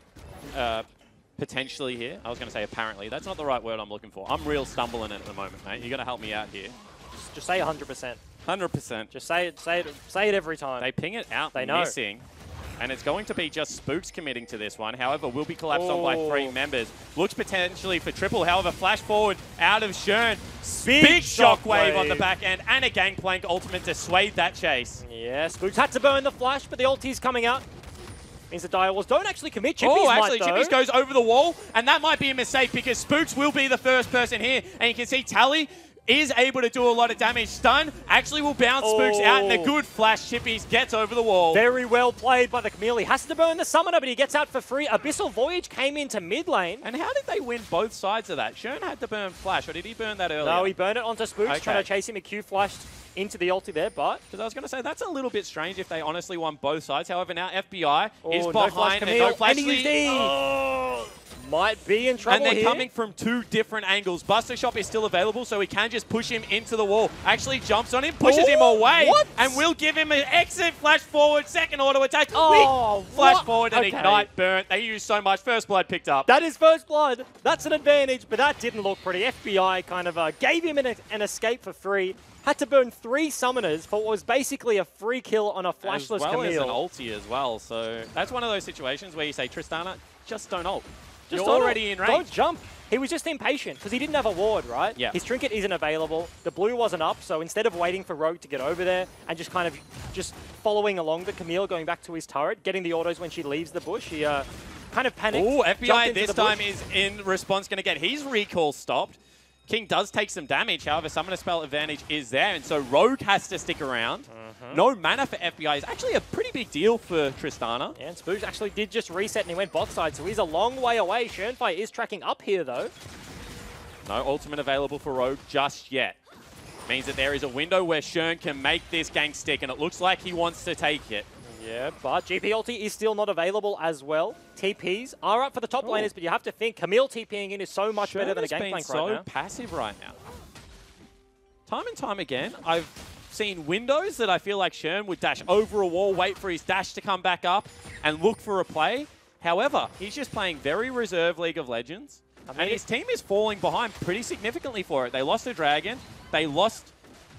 potentially here. I was going to say apparently. That's not the right word I'm looking for. I'm real stumbling at the moment, mate. You're going to help me out here. just say 100%. 100%. Just say it every time. They ping it out, they know. missing. And it's going to be just Spooks committing to this one. However, will be collapsed on by 3 members. Looks potentially for Triple. However, flash forward out of Shern. Big shockwave on the back end. And a Gangplank ultimate to sway that chase. Yeah, Spooks had to burn the flash, but the ulti's coming out. Means the Direwolves don't actually commit. Chippies Chippies goes over the wall. And that might be a mistake because Spooks will be the first person here. And you can see Tally is able to do a lot of damage. Stun actually will bounce Spooks out, and a good flash. Chippies gets over the wall. Very well played by the Camille. He has to burn the Summoner, but he gets out for free. Abyssal Voyage came into mid lane. And how did they win both sides of that? Shern had to burn flash, or did he burn that earlier? No, he burned it onto Spooks, trying to chase him. A Q flashed into the ulti there, but... Because I was going to say, that's a little bit strange if they honestly won both sides. However, now FBI is no behind. Camille, No flash and he used E. might be in trouble And they're here. coming from two different angles. Buster Shop is still available, so he can just push him into the wall. Actually jumps on him, pushes him away, what? and will give him an exit flash forward, second auto attack. Oh, flash what? forward and Okay. ignite burnt. They use so much. First blood picked up. That is first blood. That's an advantage, but that didn't look pretty. FBI kind of gave him an escape for free. Had to burn 3 summoners for what was basically a free kill on a flashless as well as an Camille. ulti as well. So that's one of those situations where you say, Tristana, just don't ult. Just You're don't already in range. Don't jump. He was just impatient because he didn't have a ward, right? Yeah. His trinket isn't available. The blue wasn't up, so instead of waiting for Rogue to get over there and just kind of just following along the Camille, going back to his turret, getting the autos when she leaves the bush, he kind of panicked. Oh, jumped FBI into this the bush. time is in response going to get his recall stopped. King does take some damage, however, Summoner Spell advantage is there, and so Rogue has to stick around. No mana for FBI is actually a pretty big deal for Tristana. Yeah, and Spooks actually did just reset and he went bot side, so he's a long way away. Shernfire is tracking up here, though. No ultimate available for Rogue just yet. Means that there is a window where Shern can make this gank stick, and it looks like he wants to take it. Yeah, but GP ulti is still not available as well. TPs are up for the top laners, but you have to think Camille TPing in is so much better than a Shern has been Gangplank so right now. passive right now. Time and time again, I've seen windows that I feel like Shern would dash over a wall, wait for his dash to come back up, and look for a play. However, he's just playing very reserve League of Legends, and his team is falling behind pretty significantly for it. They lost a Dragon, they lost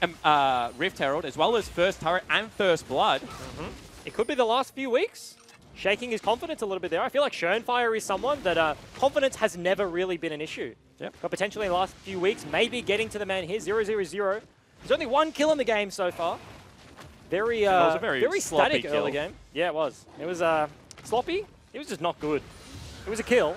Rift Herald, as well as First Turret and First Blood. It could be the last few weeks. Shaking his confidence a little bit there. I feel like Shernfire is someone that confidence has never really been an issue. Yep. But potentially in the last few weeks, maybe getting to the man here, 0-0-0. There's only 1 kill in the game so far. Very, was a very sloppy static early kill. game. Yeah, it was. It was sloppy. It was just not good. It was a kill.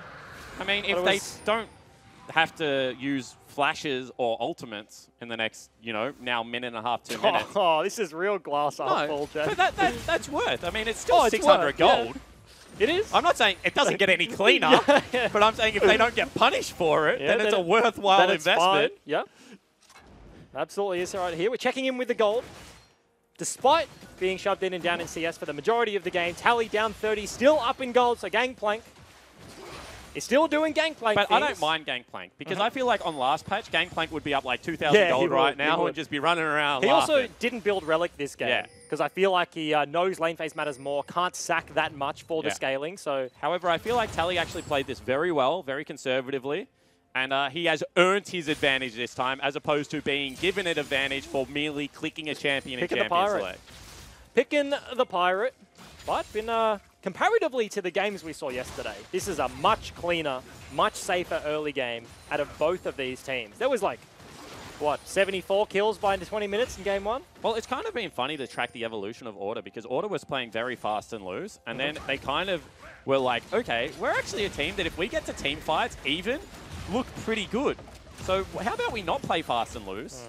I mean, But if it they was- don't have to use flashes or ultimates in the next, now minute and a half, 2 minutes. Oh, this is real glass up, No, Jet. but that's worth. I mean, it's still Oh, it's 600 worth, yeah. gold. It is. I'm not saying it doesn't get any cleaner, Yeah. but I'm saying if they don't get punished for it, Yeah, then it's then a worthwhile Then it's investment. fine. Yeah. Absolutely is right here. We're checking in with the gold. Despite being shoved in and down in CS for the majority of the game, Tally down 30, still up in gold, so Gangplank is still doing Gangplank But I things. don't mind Gangplank, because I feel like on last patch, Gangplank would be up like 2,000 Yeah, he gold would, right he now would. and just be running around He also laughing. didn't build Relic this game. Yeah. Because I feel like he knows lane phase matters more, can't sack that much for the Yeah. scaling, so... However, I feel like Tally actually played this very well, very conservatively, and he has earned his advantage this time, as opposed to being given an advantage for merely clicking a champion Picking in the Champions Pirate. League. Picking the Pirate, but comparatively to the games we saw yesterday, this is a much cleaner, much safer early game out of both of these teams. There was like, what, 74 kills by 20 minutes in game 1? Well, it's kind of been funny to track the evolution of Order, because Order was playing very fast and loose, and then they kind of were like, okay, we're actually a team that if we get to team fights even, look pretty good. So how about we not play fast and loose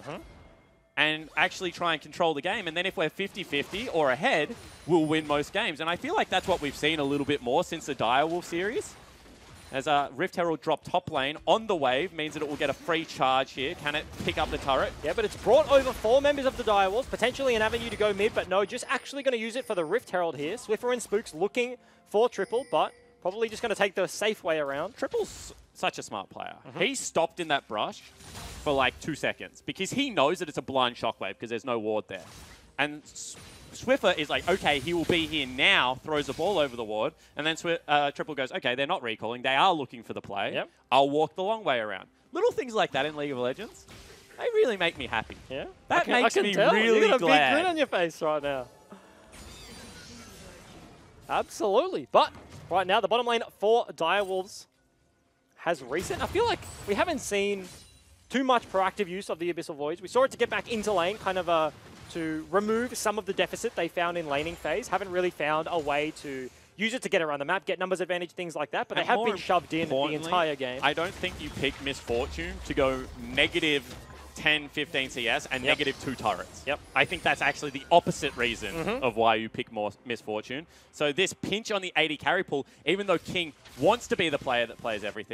and actually try and control the game, and then if we're 50-50 or ahead, we'll win most games. And I feel like that's what we've seen a little bit more since the Direwolf series. As Rift Herald dropped top lane on the wave, means that it will get a free charge here. Can it pick up the turret? Yeah, but it's brought over 4 members of the Direwolves, potentially an avenue to go mid, but no, just actually going to use it for the Rift Herald here. Swiffer and Spooks looking for triple, but probably just going to take the safe way around. Triple's such a smart player. He stopped in that brush for like 2 seconds because he knows that it's a blind shockwave because there's no ward there. And Swiffer is like, okay, he will be here now, throws the ball over the ward, and then Triple goes, okay, they're not recalling, they are looking for the play. Yep. I'll walk the long way around. Little things like that in League of Legends, they really make me happy. Yeah, That makes me tell. really You got a glad. big grin on your face right now. Absolutely, but right now the bottom lane for Direwolves has reset. I feel like we haven't seen too much proactive use of the Abyssal Voyage. We saw it to get back into lane, kind of to remove some of the deficit they found in laning phase. Haven't really found a way to use it to get around the map, get numbers advantage, things like that, but they And have more been shoved in the importantly, entire game. I don't think you pick Misfortune to go negative 10, 15 CS and Yep. negative 2 turrets. Yep. I think that's actually the opposite reason of why you pick more Misfortune. So this pinch on the 80 carry pool, even though King wants to be the player that plays everything,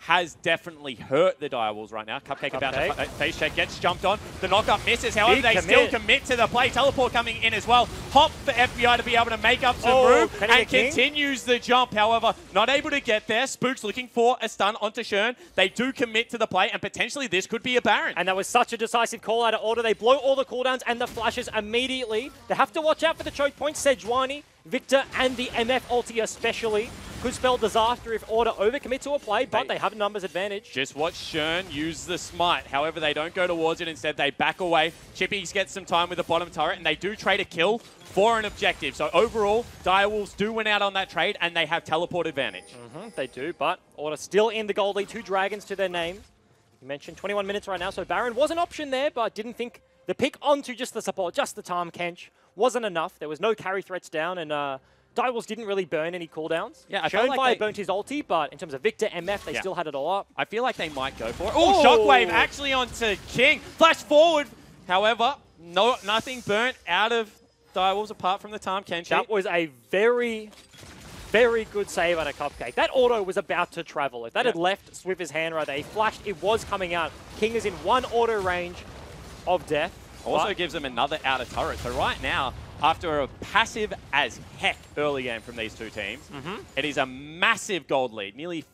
has definitely hurt the Direwolves right now. Cupcake about to face check, gets jumped on. The knockup misses, however, they still commit to the play. Teleport coming in as well. Hop for FBI to be able to make up some room and continues the jump. However, not able to get there. Spooks looking for a stun onto Shern. They do commit to the play, and potentially this could be a Baron. And that was such a decisive call out of order. They blow all the cooldowns and the flashes immediately. They have to watch out for the choke points. Sejuani, Victor, and the MF ulti especially could spell disaster if Order overcommit to a play, but they have a numbers advantage. Just watch Shern use the smite. However, they don't go towards it. Instead, they back away. Chippies gets some time with the bottom turret, and they do trade a kill for an objective. So overall, Direwolves do win out on that trade, and they have teleport advantage. They do, but Order still in the gold lead. 2 dragons to their name. You mentioned 21 minutes right now, so Baron was an option there, but didn't think the pick onto just the support, just the Tahm Kench, wasn't enough. There was no carry threats down, and Direwolves didn't really burn any cooldowns. Yeah, I felt like Shernfire burnt his ulti, but in terms of Victor, MF, they still had it all up. I feel like they might go for it. Oh, Shockwave actually onto King. Flash forward. However, nothing burnt out of Direwolves apart from the Tahm Kench. That was a very, very good save on a Cupcake. That auto was about to travel. If that had left Swiffer's hand right there, he flashed, it was coming out. King is in 1 auto range of death. Also gives them another outer turret. So right now, after a passive as heck early game from these two teams, it is a massive gold lead. Nearly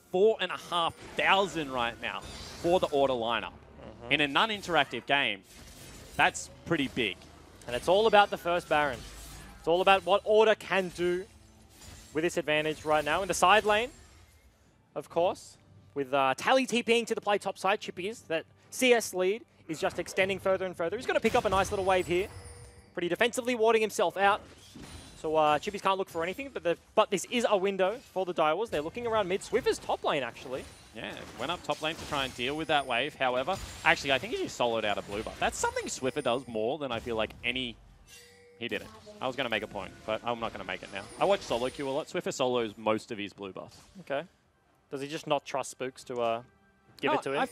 4,500 right now for the Order lineup. In a non-interactive game, that's pretty big. And it's all about the first Baron. It's all about what Order can do with this advantage right now. In the side lane, of course, with Tally TPing to the play top side, Chippies, that CS lead is just extending further and further. He's going to pick up a nice little wave here. Pretty defensively warding himself out. So Chippies can't look for anything, but this is a window for the Direwolves. They're looking around mid. Swiffer's top lane, actually. Yeah, went up top lane to try and deal with that wave. However, actually, I think he just soloed out a blue buff. That's something Swiffer does more than I feel like any... He didn't. I was going to make a point, but I'm not going to make it now. I watch solo queue a lot. Swiffer solos most of his blue buffs. Okay. Does he just not trust Spooks to give it to him?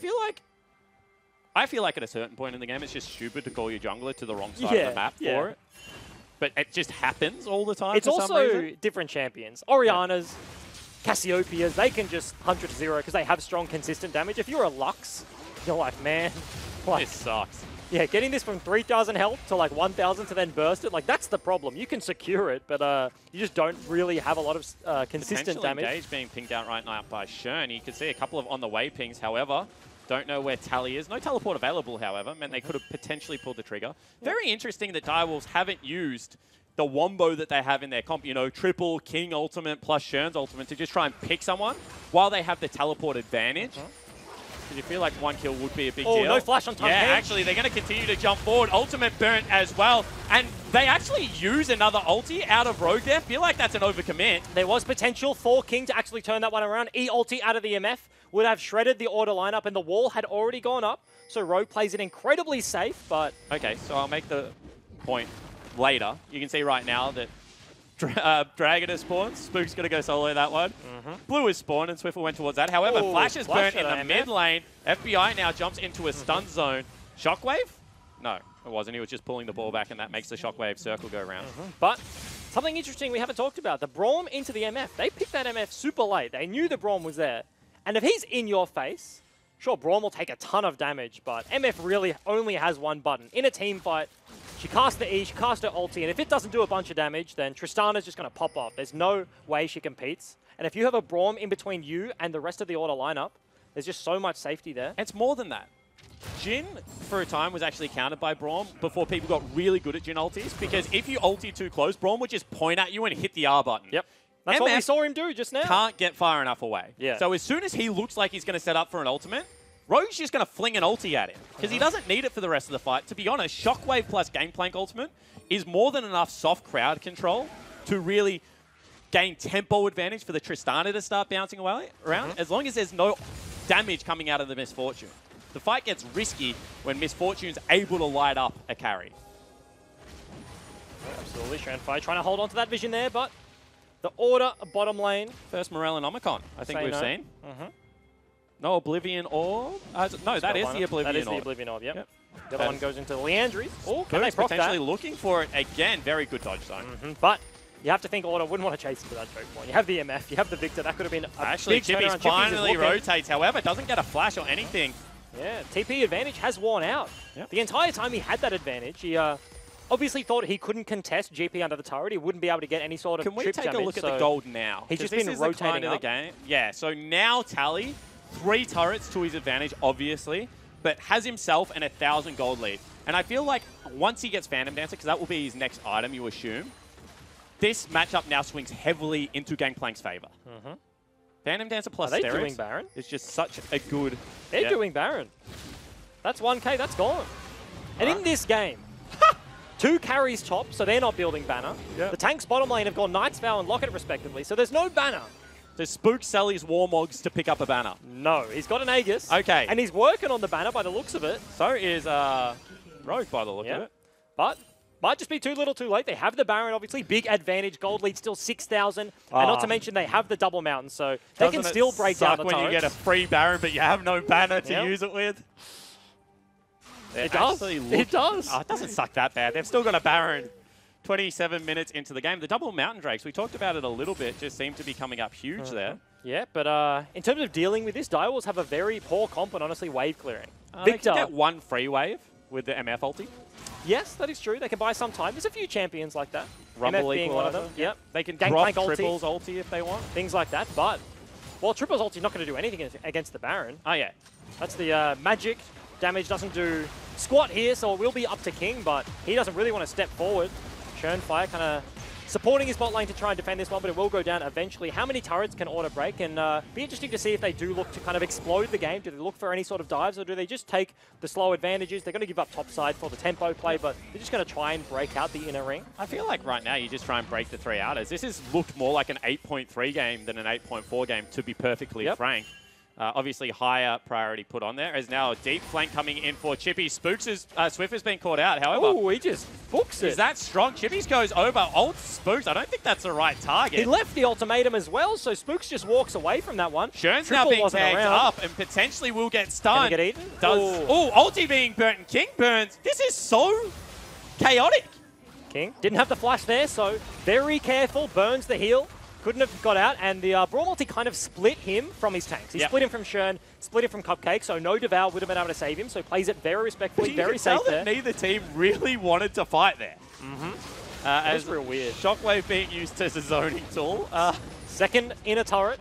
I feel like at a certain point in the game, it's just stupid to call your jungler to the wrong side of the map for it. But it just happens all the time. It's for some also reason. different champions. Oriana's, Cassiopeia's, they can just 100 to 0 because they have strong, consistent damage. If you're a Lux, you're like, man, like, this sucks. Yeah, getting this from 3,000 health to like 1,000 to then burst it, like that's the problem. You can secure it, but you just don't really have a lot of consistent damage. Engage being pinged out right now by Shern. You can see a couple of on the way pings, however. Don't know where Tally is. No teleport available, however. Meant they could have potentially pulled the trigger. Very interesting that Direwolves haven't used the wombo that they have in their comp. You know, triple King ultimate plus Shern's ultimate to just try and pick someone while they have the teleport advantage. Because you feel like 1 kill would be a big deal. Oh, no flash on Tahm Kench. Yeah, actually, they're going to continue to jump forward. Ultimate burnt as well. And they actually use another ulti out of Rogue there. Feel like that's an overcommit. There was potential for King to actually turn that one around. E-ulti out of the MF would have shredded the Order lineup, and the wall had already gone up. So Rogue plays it incredibly safe, but... Okay, so I'll make the point later. You can see right now that Dragon has spawned. Spook's going to go solo that one. Blue is spawned, and Swiffer went towards that. However, Flash is burnt in the mid lane. FBI now jumps into a stun zone. Shockwave? No, it wasn't. He was just pulling the ball back, and that makes the Shockwave circle go around. But something interesting we haven't talked about. The Braum into the MF. They picked that MF super late. They knew the Braum was there. And if he's in your face, sure, Braum will take a ton of damage, but MF really only has one button. In a team fight, she casts the E, she casts her ulti, and if it doesn't do a bunch of damage, then Tristana's just going to pop off. There's no way she competes. And if you have a Braum in between you and the rest of the Order lineup, there's just so much safety there. It's more than that. Jhin, for a time, was actually countered by Braum before people got really good at Jhin ultis, because if you ulti too close, Braum would just point at you and hit the R button. Yep. That's what we saw him do just now. Can't get far enough away. Yeah. So as soon as he looks like he's going to set up for an ultimate, Rogue's just going to fling an ulti at him, because he doesn't need it for the rest of the fight. To be honest, Shockwave plus Gangplank ultimate is more than enough soft crowd control to really gain tempo advantage for the Tristana to start bouncing away around, as long as there's no damage coming out of the Misfortune. The fight gets risky when Misfortune's able to light up a carry. Absolutely, Shernfire trying to hold on to that vision there, but the Order bottom lane. First Morel and Omicron, I think we've seen. Mm-hmm. No Oblivion Orb? No, that is the Oblivion Orb. That is the Oblivion Orb, yep. The other one goes into Liandry's. Oh, can they proc potentially that? looking for it again. Very good dodge zone. But You have to think Order wouldn't want to chase into that choke point. You have the MF, you have the Victor. That could have been a Actually, big Chippy's turnaround. Chippy's is finally looking. rotates. However, doesn't get a flash or anything. Yeah, TP advantage has worn out. Yep. The entire time he had that advantage, he obviously thought he couldn't contest GP under the turret. He wouldn't be able to get any sort of Can we trip take a damage, look at so the gold now? He's 'Cause just been this is the rotating kind of the up. game. Yeah, so now Tally, 3 turrets to his advantage, obviously, but has himself an 1,000 gold lead. And I feel like once he gets Phantom Dancer, because that will be his next item, you assume, this matchup now swings heavily into Gangplank's favor. Phantom Dancer plus Are they Steroids doing Baron? is just such a good... They're yeah. doing Baron. That's 1k, that's gone. And in this game, 2 carries top, so they're not building banner. Yep. The tanks bottom lane have gone Knight's Vow and Locket respectively, so there's no banner. Does Spook sell his Warmogs to pick up a banner? No, he's got an Aegis. Okay. And he's working on the banner by the looks of it. So is Rogue by the look of Yeah. it. But might just be too little too late. They have the Baron, obviously. Big advantage. Gold lead still 6,000. And not to mention they have the double mountain, so they can Doesn't it still break down suck the when turrets. you get a free Baron, but you have no banner to Yep. use it with? It does. It does. Oh, it doesn't suck that bad. They've still got a Baron 27 minutes into the game. The double Mountain Drakes, we talked about it a little bit, just seem to be coming up huge there. Yeah, but in terms of dealing with this, Direwolves have a very poor comp on, honestly, wave clearing. They Victor, can get 1 free wave with the MF ulti. yes, that is true. They can buy some time. There's a few champions like that. Rumble MF being one of equalizer. them. Yep. They can Gangplank drop ulti. Triples ulti if they want. Things like that. But, well, Triple's ulti not going to do anything against the Baron. Oh, yeah. That's the magic. Damage doesn't do squat here, so it will be up to King, but he doesn't really want to step forward. Churnfire kind of supporting his bot lane to try and defend this one, but it will go down eventually. How many turrets can Order break? And be interesting to see if they do look to kind of explode the game. Do they look for any sort of dives, or do they just take the slow advantages? They're going to give up top side for the tempo play, but they're just going to try and break out the inner ring. I feel like right now you just try and break the 3 outers. This has looked more like an 8.3 game than an 8.4 game, to be perfectly frank. Obviously, higher priority put on there. As now a deep flank coming in for Chippy. Swift has been caught out. However, Oh, he just books it. is that strong? Chippies goes over. Ult Spooks. I don't think that's the right target. He left the ultimatum as well, so Spooks just walks away from that one. Shern's Triple now being wasn't tagged around. up and potentially will get stunned. Can he get eaten? Does Oh. ulti being burnt and King burns. This is so chaotic. King didn't have the flash there, so very careful. Burns the heal. Couldn't have got out, and the Brawl multi kind of split him from his tanks. He Yep. split him from Shern, split him from Cupcake, so no Devour would have been able to save him, so plays it very respectfully, You very can safe tell there. that neither team really wanted to fight there. That's As real weird. Shockwave being used as a zoning tool. Second inner turret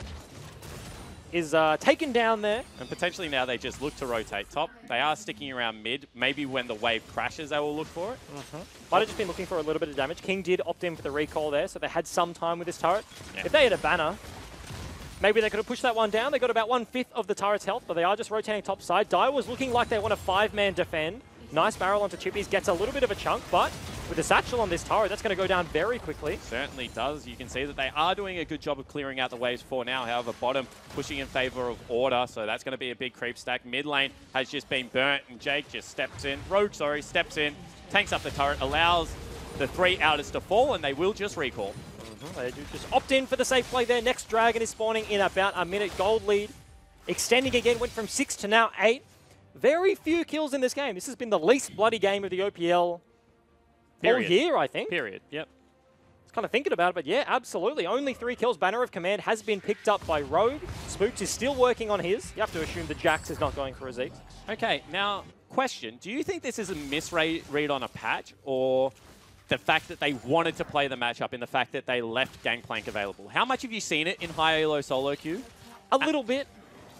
is taken down there. And potentially now they just look to rotate top. They are sticking around mid. Maybe when the wave crashes, they will look for it. Might have just been looking for a little bit of damage. King did opt in for the recall there, so they had some time with this turret. Yeah. If they had a banner, maybe they could have pushed that one down. They got about 1/5 of the turret's health, but they are just rotating top side. Dire was looking like they want a 5-man defend. Nice barrel onto Chippies, gets a little bit of a chunk, but with the satchel on this turret, that's going to go down very quickly. Certainly does. You can see that they are doing a good job of clearing out the waves for now. However, bottom pushing in favor of Order, so that's going to be a big creep stack. Mid lane has just been burnt, and Jake just steps in. Rogue, sorry, steps in, tanks up the turret, allows the 3 outers to fall, and they will just recall. They do just opt in for the safe play there. Next Dragon is spawning in about a minute. Gold lead extending again, went from 6 to now 8. Very few kills in this game. This has been the least bloody game of the OPL all Period. year, I think. Period. Yep. I was kind of thinking about it, but yeah, absolutely. Only 3 kills. Banner of Command has been picked up by Rogue. Spooks is still working on his. You have to assume that Jax is not going for a Zeke. Okay, now, question. Do you think this is a misread on a patch, or the fact that they wanted to play the matchup in the fact that they left Gangplank available? How much have you seen it in high elo solo queue? A little bit.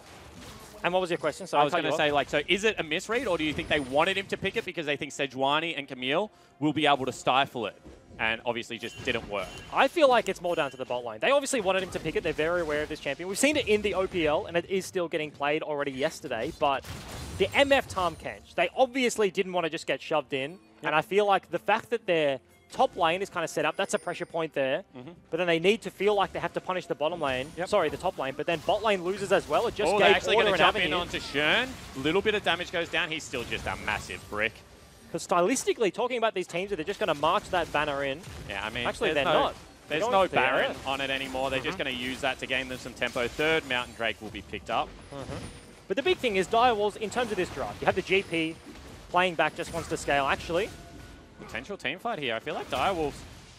And what was your question? So I was going to say, like, so is it a misread, or do you think they wanted him to pick it because they think Sejuani and Camille will be able to stifle it, and obviously just didn't work? I feel like it's more down to the bot lane. They obviously wanted him to pick it. They're very aware of this champion. We've seen it in the OPL, and it is still getting played already yesterday. But the MF Tahm Kench, they obviously didn't want to just get shoved in. And I feel like the fact that their top lane is kind of set up, that's a pressure point there. But then they need to feel like they have to punish the bottom lane. Sorry, the top lane. But then bot lane loses as well. It just Oh, they're gave actually Order going to an jump in avenue. onto Shern. Little bit of damage goes down. He's still just a massive brick. Because stylistically, talking about these teams, they're just going to march that banner in. Yeah, I mean, Actually, there's they're not. There's They're no going for the Baron AF. on it anymore. They're just going to use that to gain them some tempo. Third Mountain Drake will be picked up. But the big thing is Direwolves, in terms of this draft, you have the GP playing back, just wants to scale. Actually, Potential team fight here. I feel like Direwolves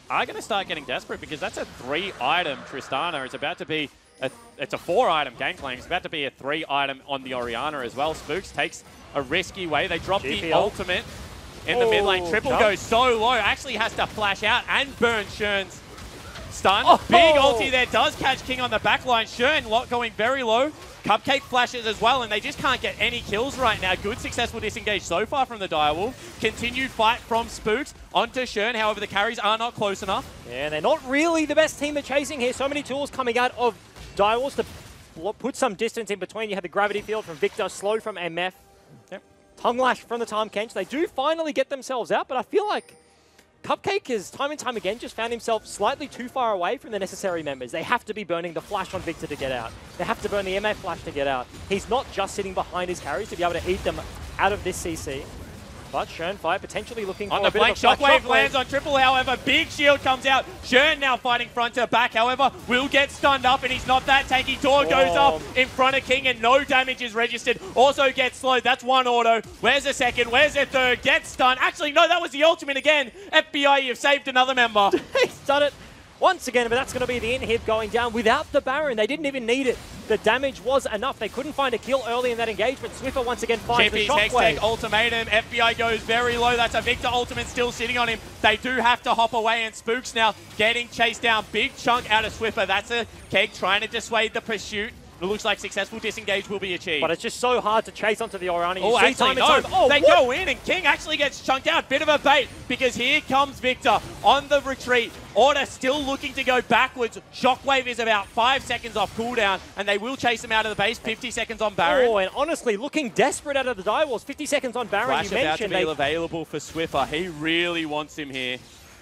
are going to start getting desperate because that's a 3-item Tristana. It's about to be it's a 4-item Gangplank. It's about to be a 3-item on the Orianna as well. Spooks takes a risky way. They drop the ultimate in the mid lane. Triple goes so low. Actually has to flash out and burn Shern's stun. Big ulti there. Does catch King on the back line. Shern going very low. Cupcake flashes as well, and they just can't get any kills right now. Good successful disengage so far from the Direwolf. Continued fight from Spooks onto Shern. However, the carries are not close enough. Yeah, they're not really the best team at chasing here. So many tools coming out of Direwolves to put some distance in between. You had the Gravity Field from Victor, slow from MF. Yep. Tongue Lash from the Tahm Kench. They do finally get themselves out, but I feel like Cupcake has time and time again just found himself slightly too far away from the necessary members. They have to be burning the flash on Victor to get out. They have to burn the MF flash to get out. He's not just sitting behind his carries to be able to eat them out of this CC. But Shernfire potentially looking on for the a bit flank. of a Shockwave lands on Triple, however. Big shield comes out. Shern now fighting front to back, however, will get stunned up, and he's not that tanky. Tor goes up in front of King, and no damage is registered. Also gets slowed. That's one auto. Where's the second? Where's the third? Gets stunned. Actually, no, that was the ultimate again. FBI, you've saved another member. He's done it once again, but that's going to be the inhib going down without the Baron. They didn't even need it. The damage was enough. They couldn't find a kill early in that engagement. Swiffer once again finds the Chippy's Shockwave. Hextech ultimatum. FBI goes very low. That's a Victor ultimate still sitting on him. They do have to hop away, and Spooks now getting chased down. Big chunk out of Swiffer. That's a Keg trying to dissuade the pursuit. It looks like successful disengage will be achieved. But it's just so hard to chase onto the Orianna. Oh, actually, no. They go in, and King actually gets chunked out. Bit of a bait, because here comes Victor on the retreat. Order still looking to go backwards. Shockwave is about 5 seconds off cooldown, and they will chase him out of the base. 50 seconds on Baron. Oh, and honestly, looking desperate out of the Direwolves. 50 seconds on Baron. Flash You about to mentioned be available for Swiffer. He really wants him here.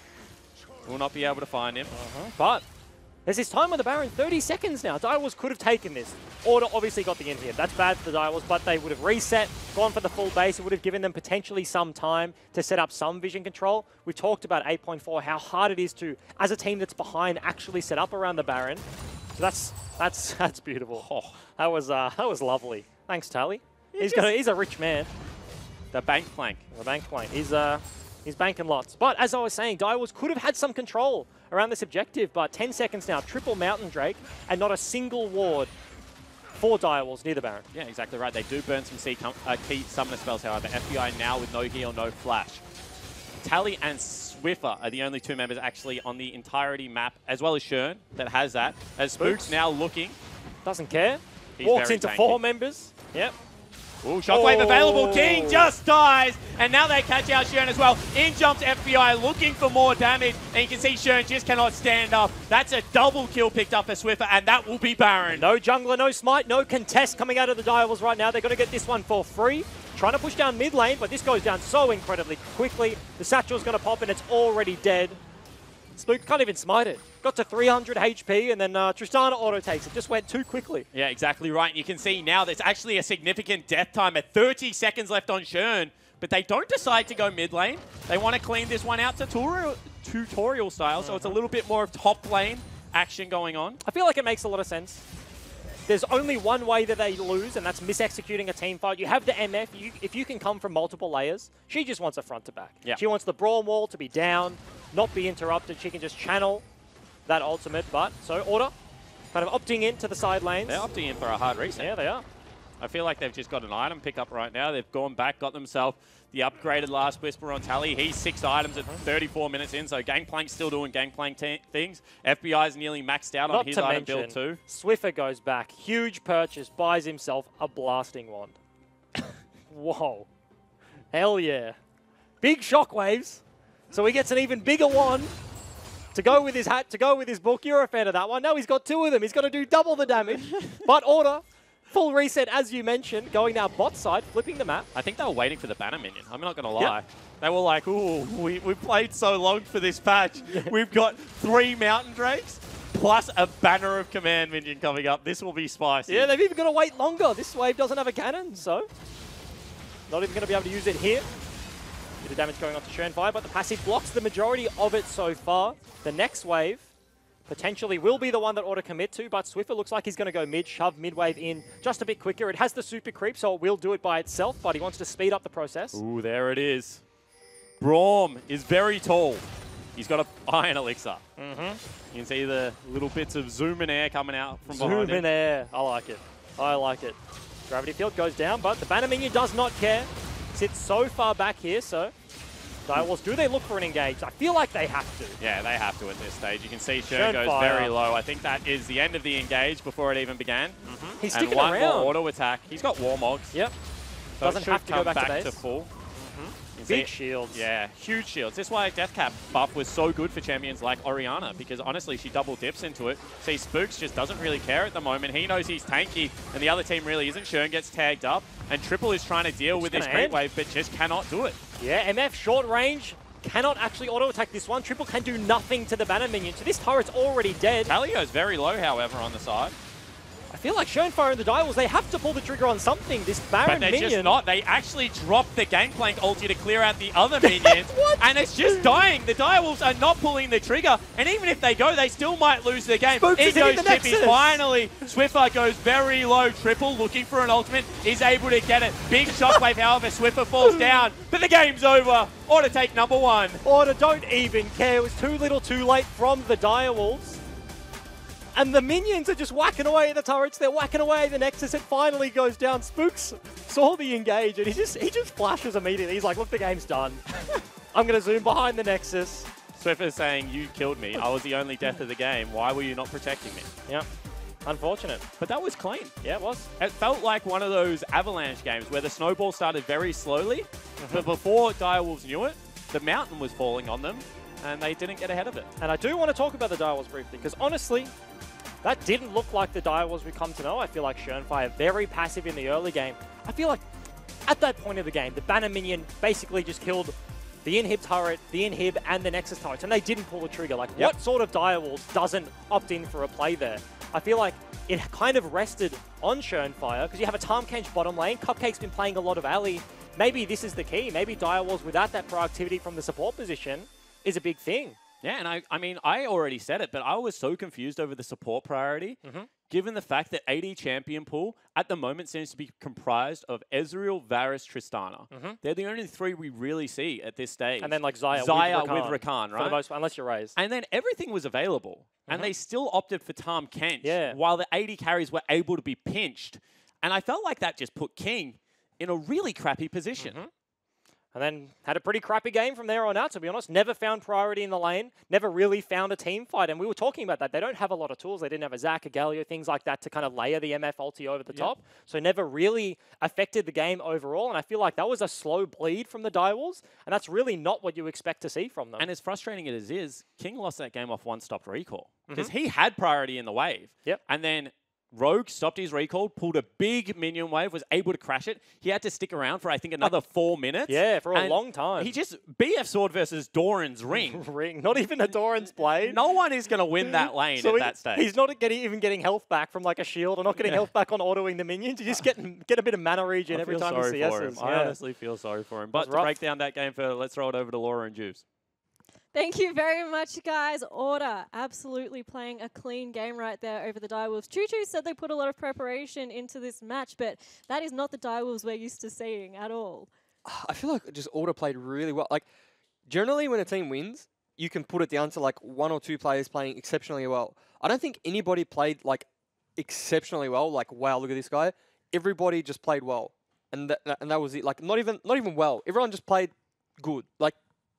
Will not be able to find him. But there's this time on the Baron, 30 seconds now. Direwolves could have taken this. Order obviously got the inhib. That's bad for the Direwolves, but they would have reset, gone for the full base. It would have given them potentially some time to set up some vision control. We talked about 8.4, how hard it is to, as a team that's behind, actually set up around the Baron. So that's beautiful. Oh, that was lovely. Thanks, Tally. He's a rich man. The bank plank. The bank plank. He's banking lots. But as I was saying, Direwolves could have had some control around this objective, but 10 seconds now, triple Mountain Drake, and not a single ward for Direwolves near the Baron. Yeah, exactly right. They do burn some key summoner spells, however. FBI now with no heal, no flash. Tally and Swiffer are the only two members actually on the entirety map, as well as Shern, that has that. As Spooks now looking. Doesn't care. He's Walks into tanky. 4 members. Yep. Ooh, Shockwave available. King just dies. And now they catch out Shern as well. In jumps FBI looking for more damage. And you can see Shern just cannot stand up. That's a double kill picked up for Swiffer, and that will be Baron. No jungler, no smite, no contest coming out of the Direwolves right now. They're going to get this one for free. Trying to push down mid lane, but this goes down so incredibly quickly. The satchel's going to pop, and it's already dead. Spook can't even smite it. Got to 300 HP, and then Tristana auto takes it. Just went too quickly. Yeah, exactly right. And you can see now there's actually a significant death time at 30 seconds left on Shern, but they don't decide to go mid lane. They want to clean this one out tutorial style, so it's a little bit more of top lane action going on. I feel like it makes a lot of sense. There's only one way that they lose, and that's mis-executing a team fight. You have the MF. If you can come from multiple layers, she just wants a front to back. Yeah. She wants the Brawl Wall to be down, not be interrupted. She can just channel that ultimate. But, so Order, kind of opting into the side lanes. They're opting in for a hard reset. Yeah, they are. I feel like they've just got an item pickup right now. They've gone back, got themselves the upgraded Last Whisper on Tally. He's 6 items at 34 minutes in, so Gangplank's still doing Gangplank things. FBI's nearly maxed out on his item build too. Swiffer goes back. Huge purchase. Buys himself a blasting wand. Whoa. Hell yeah. Big shockwaves. So he gets an even bigger wand to go with his hat, to go with his book. You're a fan of that one. No, he's got 2 of them. He's got to do double the damage. But Order, full reset, as you mentioned, going now bot side, flipping the map. I think they were waiting for the banner minion. I'm not going to lie. Yep. They were like, ooh, we played so long for this patch. We've got 3 Mountain Drakes plus a banner of command minion coming up. This will be spicy. Yeah, they've even got to wait longer. This wave doesn't have a cannon, so not even going to be able to use it here. Bit of damage going on to Shernfire, but the passive blocks the majority of it so far. The next wave potentially will be the one that Order commit to, but Swiffer looks like he's going to go mid, shove mid-wave in just a bit quicker. It has the super creep, so it will do it by itself, but he wants to speed up the process. Ooh, there it is. Braum is very tall. He's got a Iron Elixir. Mm-hmm. You can see the little bits of zoom and air coming out from behind Zoom him. in air. I like it. I like it. Gravity field goes down, but the banner minion does not care. Sits so far back here, so Direwolves, do they look for an engage? I feel like they have to. Yeah, they have to at this stage. You can see Shern goes Shernfire. very low. I think that is the end of the engage before it even began. He's And sticking one around. more auto attack. He's got Warmogs. Yep. So Doesn't it should have to go come back to base. to full. You can Big see- shields. Yeah, huge shields. This is why Deathcap buff was so good for champions like Orianna, because honestly, she double dips into it. See, Spooks just doesn't really care at the moment. He knows he's tanky, and the other team really isn't. Shern gets tagged up, and Triple is trying to deal with this gonna creep end. wave, but just cannot do it. Yeah, MF short range cannot actually auto attack this one. Triple can do nothing to the banner minion, so this turret's already dead. Talio's very low, however, on the side. I feel like Shernfire and the Direwolves, they have to pull the trigger on something. This Baron But they're minion. just not. They actually dropped the Gangplank ulti to clear out the other minions. And it's just dying. The Direwolves are not pulling the trigger. And even if they go, they still might lose the game. Spooks In is hitting goes the Tippy Nexus. finally. Swiffer goes very low. Triple looking for an ultimate. Is able to get it. Big shockwave, however, Swiffer falls down. But the game's over. Order take number one. Order don't even care. It was too little too late from the Direwolves. And the minions are just whacking away at the turrets. They're whacking away at the Nexus. It finally goes down. Spooks saw the engage and he just flashes immediately. He's like, look, the game's done. I'm going to zoom behind the Nexus. Swiffer saying, you killed me. I was the only death of the game. Why were you not protecting me? Yep. Unfortunate. But that was clean. Yeah, it was. It felt like one of those Avalanche games where the snowball started very slowly, but before Direwolves knew it, the mountain was falling on them, and they didn't get ahead of it. And I do want to talk about the Direwolves briefly, because honestly, that didn't look like the Direwolves we come to know. I feel like Shernfire very passive in the early game. I feel like at that point of the game, the banner minion basically just killed the inhib turret, the inhib, and the Nexus turrets, and they didn't pull the trigger. Like, what sort of Direwolves doesn't opt in for a play there? I feel like it kind of rested on Shernfire, because you have a Tahm Kench bottom lane. Cupcake's been playing a lot of alley. Maybe this is the key. Maybe Direwolves without that proactivity from the support position is a big thing. Yeah, and I mean, I already said it, but I was so confused over the support priority, given the fact that AD champion pool at the moment seems to be comprised of Ezreal, Varus, Tristana. They're the only three we really see at this stage. And then like Xayah with Rakan, For right? the most, unless you're raised. And then everything was available, and they still opted for Tahm Kench, Yeah. while the AD carries were able to be pinched. And I felt like that just put King in a really crappy position. And then had a pretty crappy game from there on out, to be honest. Never found priority in the lane. Never really found a team fight. And we were talking about that. They don't have a lot of tools. They didn't have a Zac, a Galio, things like that to kind of layer the MF ulti over the top. So never really affected the game overall. And I feel like that was a slow bleed from the Direwolves. And that's really not what you expect to see from them. And as frustrating as it is, King lost that game off one stopped recall. Because he had priority in the wave. Yep. And then Rogue stopped his recall, pulled a big minion wave, was able to crash it. He had to stick around for, I think, another 4 minutes. Yeah, for a And long time. He just, BF Sword versus Doran's ring. Ring. Not even a Doran's blade. No one is going to win that lane at that stage. He's not even getting health back from like a shield or not getting health back on autoing the minions. You just get a bit of mana regen I every feel time sorry you for see him. S's. I honestly feel sorry for him. But to rough. break down that game further, let's throw it over to Laura and Juice. Thank you very much, guys. Order absolutely playing a clean game right there over the Direwolves. Choo Choo said they put a lot of preparation into this match, but that is not the Direwolves we're used to seeing at all. I feel like just Order played really well. Like, generally when a team wins, you can put it down to like one or two players playing exceptionally well. I don't think anybody played like exceptionally well. Like, wow, look at this guy. Everybody just played well, and that was it. Like, not even well. Everyone just played good. Like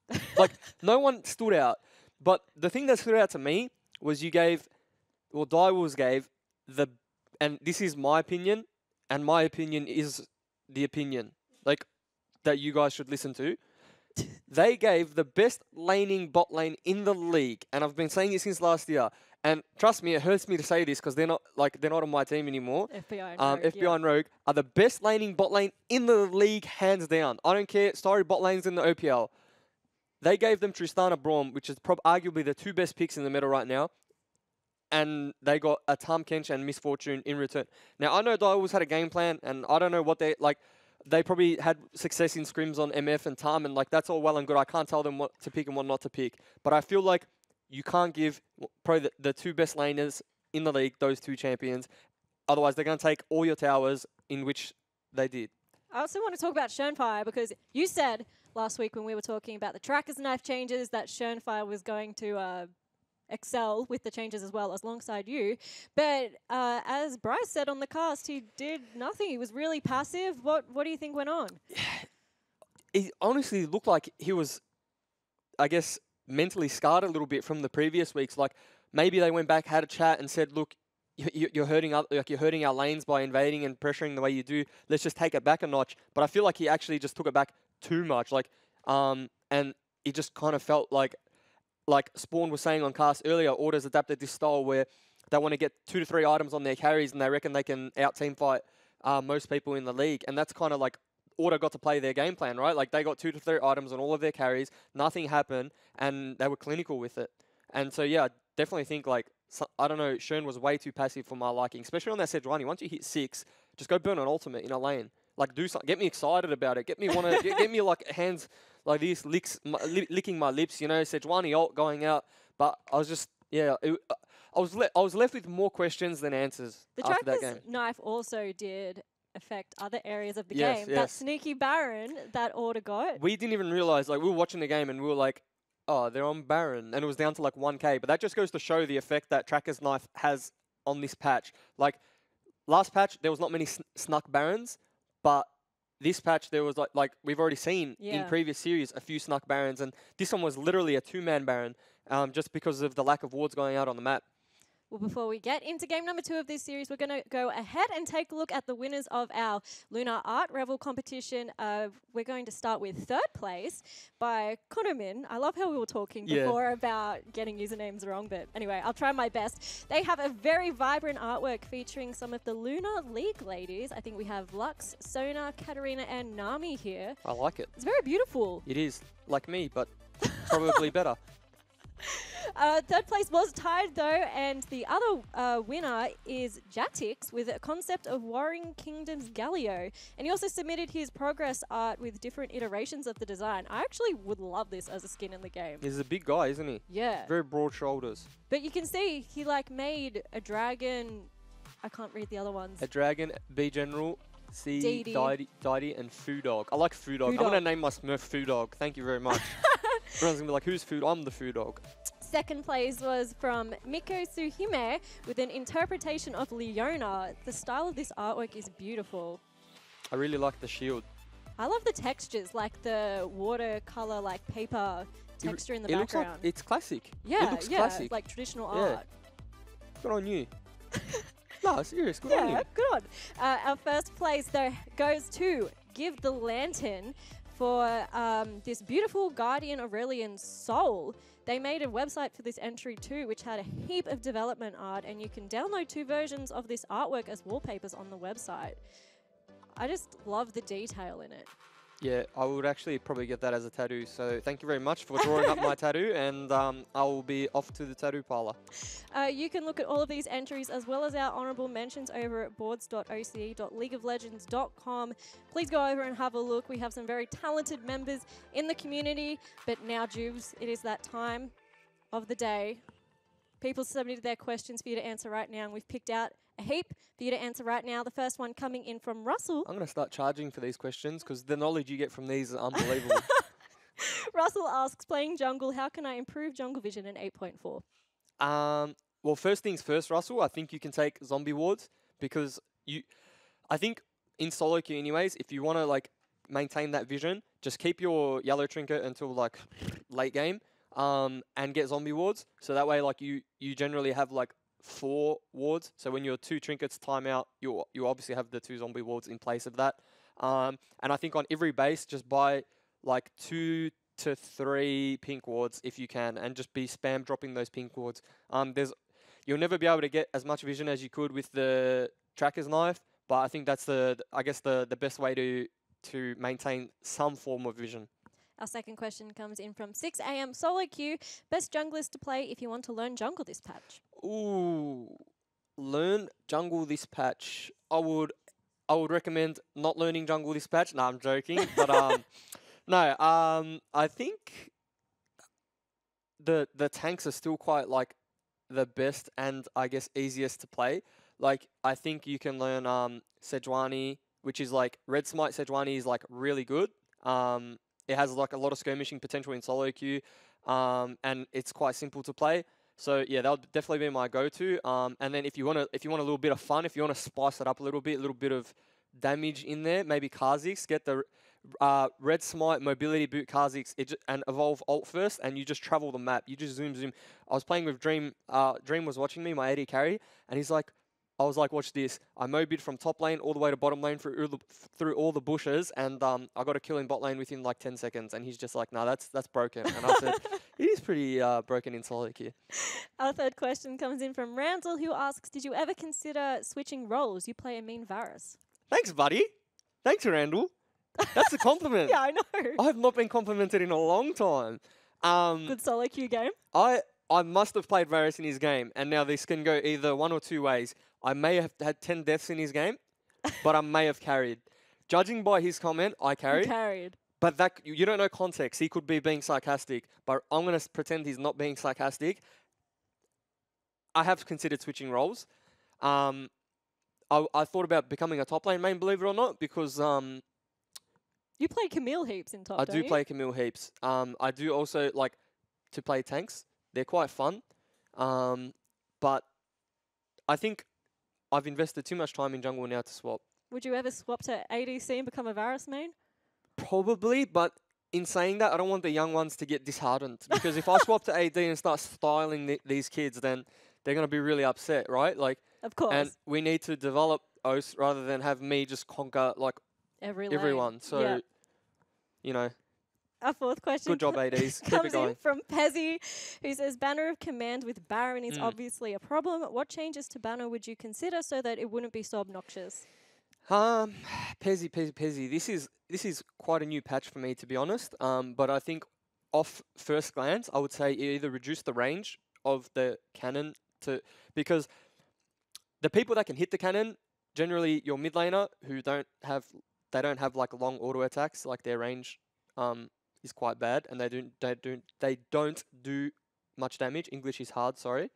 no one stood out. But the thing that stood out to me was Direwolves gave and this is my opinion, and my opinion is the opinion like that you guys should listen to. They gave the best laning bot lane in the league, and I've been saying this since last year. And trust me, it hurts me to say this because they're not on my team anymore. FBI and Rogue, FBI and Rogue are the best laning bot lane in the league, hands down. I don't care. Sorry, bot lanes in the OPL. They gave them Tristana Braum, which is arguably the two best picks in the meta right now. And they got a Tahm Kench and Miss Fortune in return. Now, I know Direwolves had a game plan, and I don't know what they probably had success in scrims on MF and Tahm, and like that's all well and good. I can't tell them what to pick and what not to pick. But I feel like you can't give probably the two best laners in the league those two champions. Otherwise, they're going to take all your towers, in which they did. I also want to talk about Shernfire because you said last week when we were talking about the Tracker's Knife changes, that Schernfire was going to excel with the changes as well, as alongside you. But as Bryce said on the cast, he did nothing. He was really passive. What do you think went on? It honestly looked like he was, I guess, mentally scarred a little bit from the previous weeks. Like maybe they went back, had a chat, and said, "Look, you're hurting you're hurting our lanes by invading and pressuring the way you do. Let's just take it back a notch." But I feel like he actually just took it back too much. And it just kind of felt like Spawn was saying on cast earlier, Order's adapted this style where they want to get 2 to 3 items on their carries, and they reckon they can out team fight most people in the league. And that's kind of like Order got to play their game plan, right? Like they got 2 to 3 items on all of their carries, nothing happened, and they were clinical with it. And so yeah, I definitely think I don't know, Shern was way too passive for my liking, especially on that Sejuani. Once you hit 6, just go burn an ultimate in a lane. Like do something, get me excited about it. Get me get me like hands like this, licking my lips. You know, Sejuani ult going out. But I was just I was left with more questions than answers The after that Tracker's game. Knife also did affect other areas of the Yes, game. That yes. sneaky Baron that Order got. We didn't even realize. Like we were watching the game and we were like, oh, they're on Baron, and it was down to like 1k. But that just goes to show the effect that Tracker's Knife has on this patch. Like last patch, there was not many snuck Barons, but this patch there was like we've already seen in previous series a few snuck Barons, and this one was literally a 2-man Baron, just because of the lack of wards going out on the map. Well, before we get into game number 2 of this series, we're going to go ahead and take a look at the winners of our Lunar Art Revel competition. We're going to start with 3rd place by Konomin. I love how we were talking before about getting usernames wrong, but anyway, I'll try my best. They have a very vibrant artwork featuring some of the Lunar League ladies. I think we have Lux, Sona, Katarina, and Nami here. I like it. It's very beautiful. It is like me, but probably better. 3rd place was tied though, and the other winner is Jatix with a concept of Warring Kingdoms Galio, and he also submitted his progress art with different iterations of the design. I actually would love this as a skin in the game. He's a big guy, isn't he? Yeah. Very broad shoulders. But you can see he made a dragon. I can't read the other ones. A dragon, B General, C, Didi. Didi, and Foo Dog. I like Foo Dog. I'm going to name my Smurf Foo Dog. Thank you very much. Everyone's going to be like, who's Foo? I'm the Foo Dog. 2nd place was from Miko Suhime with an interpretation of Leona. The style of this artwork is beautiful. I really like the shield. I love the textures, like the watercolor, like paper texture in the It looks background. like it's classic. Yeah, it looks yeah, classic. like traditional Yeah. art. Good on you. No, serious. Good on you. Yeah, good. Our 1st place, though, goes to Give the Lantern for this beautiful Guardian Aurelian soul. They made a website for this entry too, which had a heap of development art, and you can download 2 versions of this artwork as wallpapers on the website. I just love the detail in it. Yeah, I would actually probably get that as a tattoo. So thank you very much for drawing up my tattoo, and I will be off to the tattoo parlor. You can look at all of these entries as well as our honourable mentions over at boards.oce.leagueoflegends.com. Please go over and have a look. We have some very talented members in the community. But now, Jubes, it is that time of the day. People submitted their questions for you to answer right now, and we've picked out a heap for you to answer right now. The first one coming in from Russell. I'm going to start charging for these questions because the knowledge you get from these is unbelievable. Russell asks, playing jungle, how can I improve jungle vision in 8.4? Well, first things first, Russell, I think you can take zombie wards because I think in solo queue anyways, if you want to maintain that vision, just keep your yellow trinket until late game and get zombie wards. So that way you generally have 4 wards. So when your 2 trinkets time out, you obviously have the 2 zombie wards in place of that. And I think on every base, just buy 2 to 3 pink wards if you can, and just be spam dropping those pink wards. You'll never be able to get as much vision as you could with the Tracker's Knife, but I think that's the best way to maintain some form of vision. Our second question comes in from 6 AM solo queue. Best junglers to play if you want to learn jungle this patch. Ooh, learn jungle this patch. I would recommend not learning jungle this patch. No, I'm joking. But no, I think the tanks are still quite the best and I guess easiest to play. I think you can learn Sejuani, which is Red Smite Sejuani is really good. it has like a lot of skirmishing potential in solo queue, and it's quite simple to play. So yeah, that would definitely be my go-to. And then if you want a little bit of fun, if you want to spice it up a little bit of damage in there, maybe Kha'Zix, get the Red Smite Mobility Boot Kha'Zix and evolve ult first, and you just travel the map. You just zoom. I was playing with Dream. Dream was watching me, my AD carry, and he's like, I was like, watch this. I mobied from top lane all the way to bottom lane through all the bushes, and I got a kill in bot lane within like 10 seconds. And he's just like, nah, that's broken. And I said, it is pretty broken in solo queue. Our third question comes in from Randall, who asks, did you ever consider switching roles? You play a mean Varus. Thanks, buddy. Thanks, Randall. That's a compliment. Yeah, I know. I have not been complimented in a long time. Good solo queue game. I must have played Varus in his game, and now this can go either one or two ways. I may have had 10 deaths in his game, but I may have carried. Judging by his comment, I carried. You carried. But that you don't know context. He could be being sarcastic, but I'm going to pretend he's not being sarcastic. I have considered switching roles. I thought about becoming a top lane main, believe it or not, because You play Camille heaps in top, I do play Camille heaps. I do also like to play tanks. They're quite fun. But I think I've invested too much time in jungle now to swap. Would you ever swap to ADC and become a Varus main? Probably, but in saying that, I don't want the young ones to get disheartened. Because if I swap to AD and start styling these kids, then they're going to be really upset, right? Like, Of course. and we need to develop Oath rather than have me just conquer like everyone. So, Yeah. you know, Our fourth question good job, ADs. Keep it comes in going. from Pezzy, who says, Banner of Command with Baron is obviously a problem. What changes to Banner would you consider so that it wouldn't be so obnoxious? Pezzy. This is quite a new patch for me, to be honest. But I think off first glance, I would say either reduce the range of the cannon because the people that can hit the cannon, generally your mid laner who don't have like long auto attacks, like their range is quite bad, and they don't do much damage. English is hard, sorry.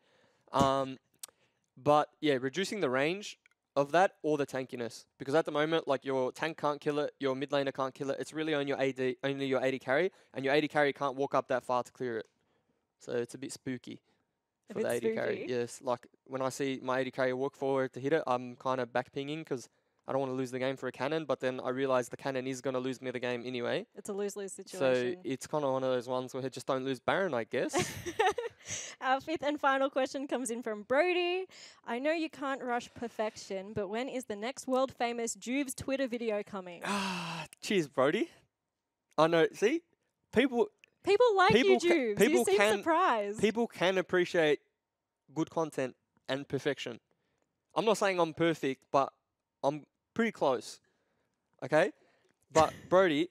But yeah, reducing the range of that or the tankiness, because at the moment, like, your tank can't kill it, your mid laner can't kill it. It's really on your AD, only your AD carry, and your AD carry can't walk up that far to clear it. So it's a bit spooky A for bit the AD carry. spooky? Yes, like when I see my AD carry walk forward to hit it, I'm kind of back pinging because I don't want to lose the game for a cannon. But then I realize the cannon is going to lose me the game anyway. It's a lose-lose So situation. it's kind of one of those ones where just don't lose Baron, I guess. Our fifth and final question comes in from Brody. I know you can't rush perfection, but when is the next world-famous Juve's Twitter video coming? Cheers, Brody. I know. See, people People you, people Juves. You seem surprised. People can appreciate good content and perfection. I'm not saying I'm perfect, but I'm pretty close. Okay? But Brody,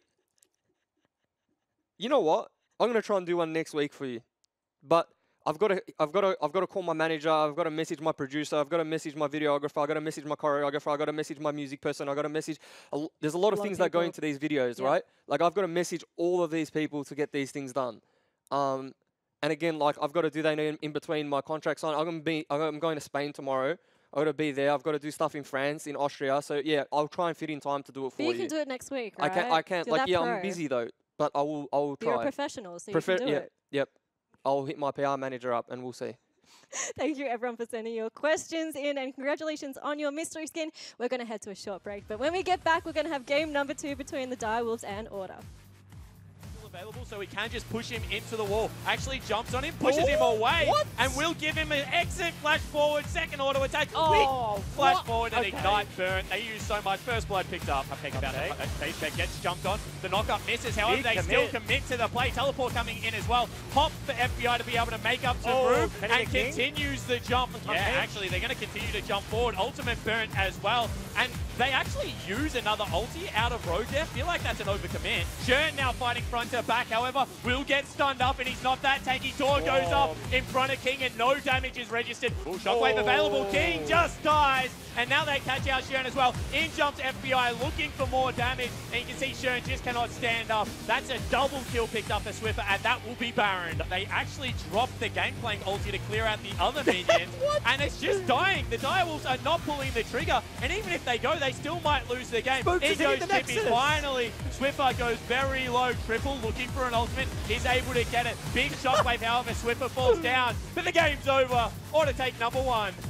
you know what? I'm gonna try and do one next week for you. But I've got to call my manager. I've got to message my producer. I've got to message my videographer. I've got to message my choreographer. I've got to message my music person. I've got to message. There's a lot of things that go into these videos, Yeah. right? Like, I've got to message all of these people to get these things done. And again, like, I've got to do that in between my contracts on. I'm going to Spain tomorrow. I've got to be there. I've got to do stuff in France, in Austria. So yeah, I'll try and fit in time to do it for But you. you can do it next week, right? I can't. You're Like, that yeah, pro. I'm busy though, but I will But you're a try. professional, so you can do it. Yep. I'll hit my PR manager up and we'll see. Thank you, everyone, for sending your questions in, and congratulations on your mystery skin. We're going to head to a short break, but when we get back, we're going to have game number 2 between the Direwolves and Order. Available, so we can just push him into the wall. Actually jumps on him, pushes him away, and we'll give him an exit flash forward, second auto attack, quick flash forward and ignite burn. They use so much. First blood picked up. I think about it. They gets jumped on. The knockup misses. However, they still commit to the play. Teleport coming in as well. Pop for FBI to be able to make up some room and continues the jump. Yeah, actually, they're going to continue to jump forward. Ultimate burn as well. And they actually use another ulti out of Rogue there. Feel like that's an overcommit. Shern now fighting front to back, however, will get stunned up, and he's not that tanky. Tor goes up in front of King, and no damage is registered. Shockwave available. King just dies, and now they catch out Shern as well. In jumps FBI, looking for more damage, and you can see Shern just cannot stand up. That's a double kill picked up for Swiffer, and that will be Baron. They actually dropped the Gangplank ulti to clear out the other minions, and it's just dying. The Direwolves are not pulling the trigger, and even if they go, they they still might lose the game. Spooks In is hitting goes the Tippy. Nexus. Finally, Swiffer goes very low. Triple looking for an ultimate. He's able to get it. Big shockwave, however, Swiffer falls down. But the game's over. Order take number 1.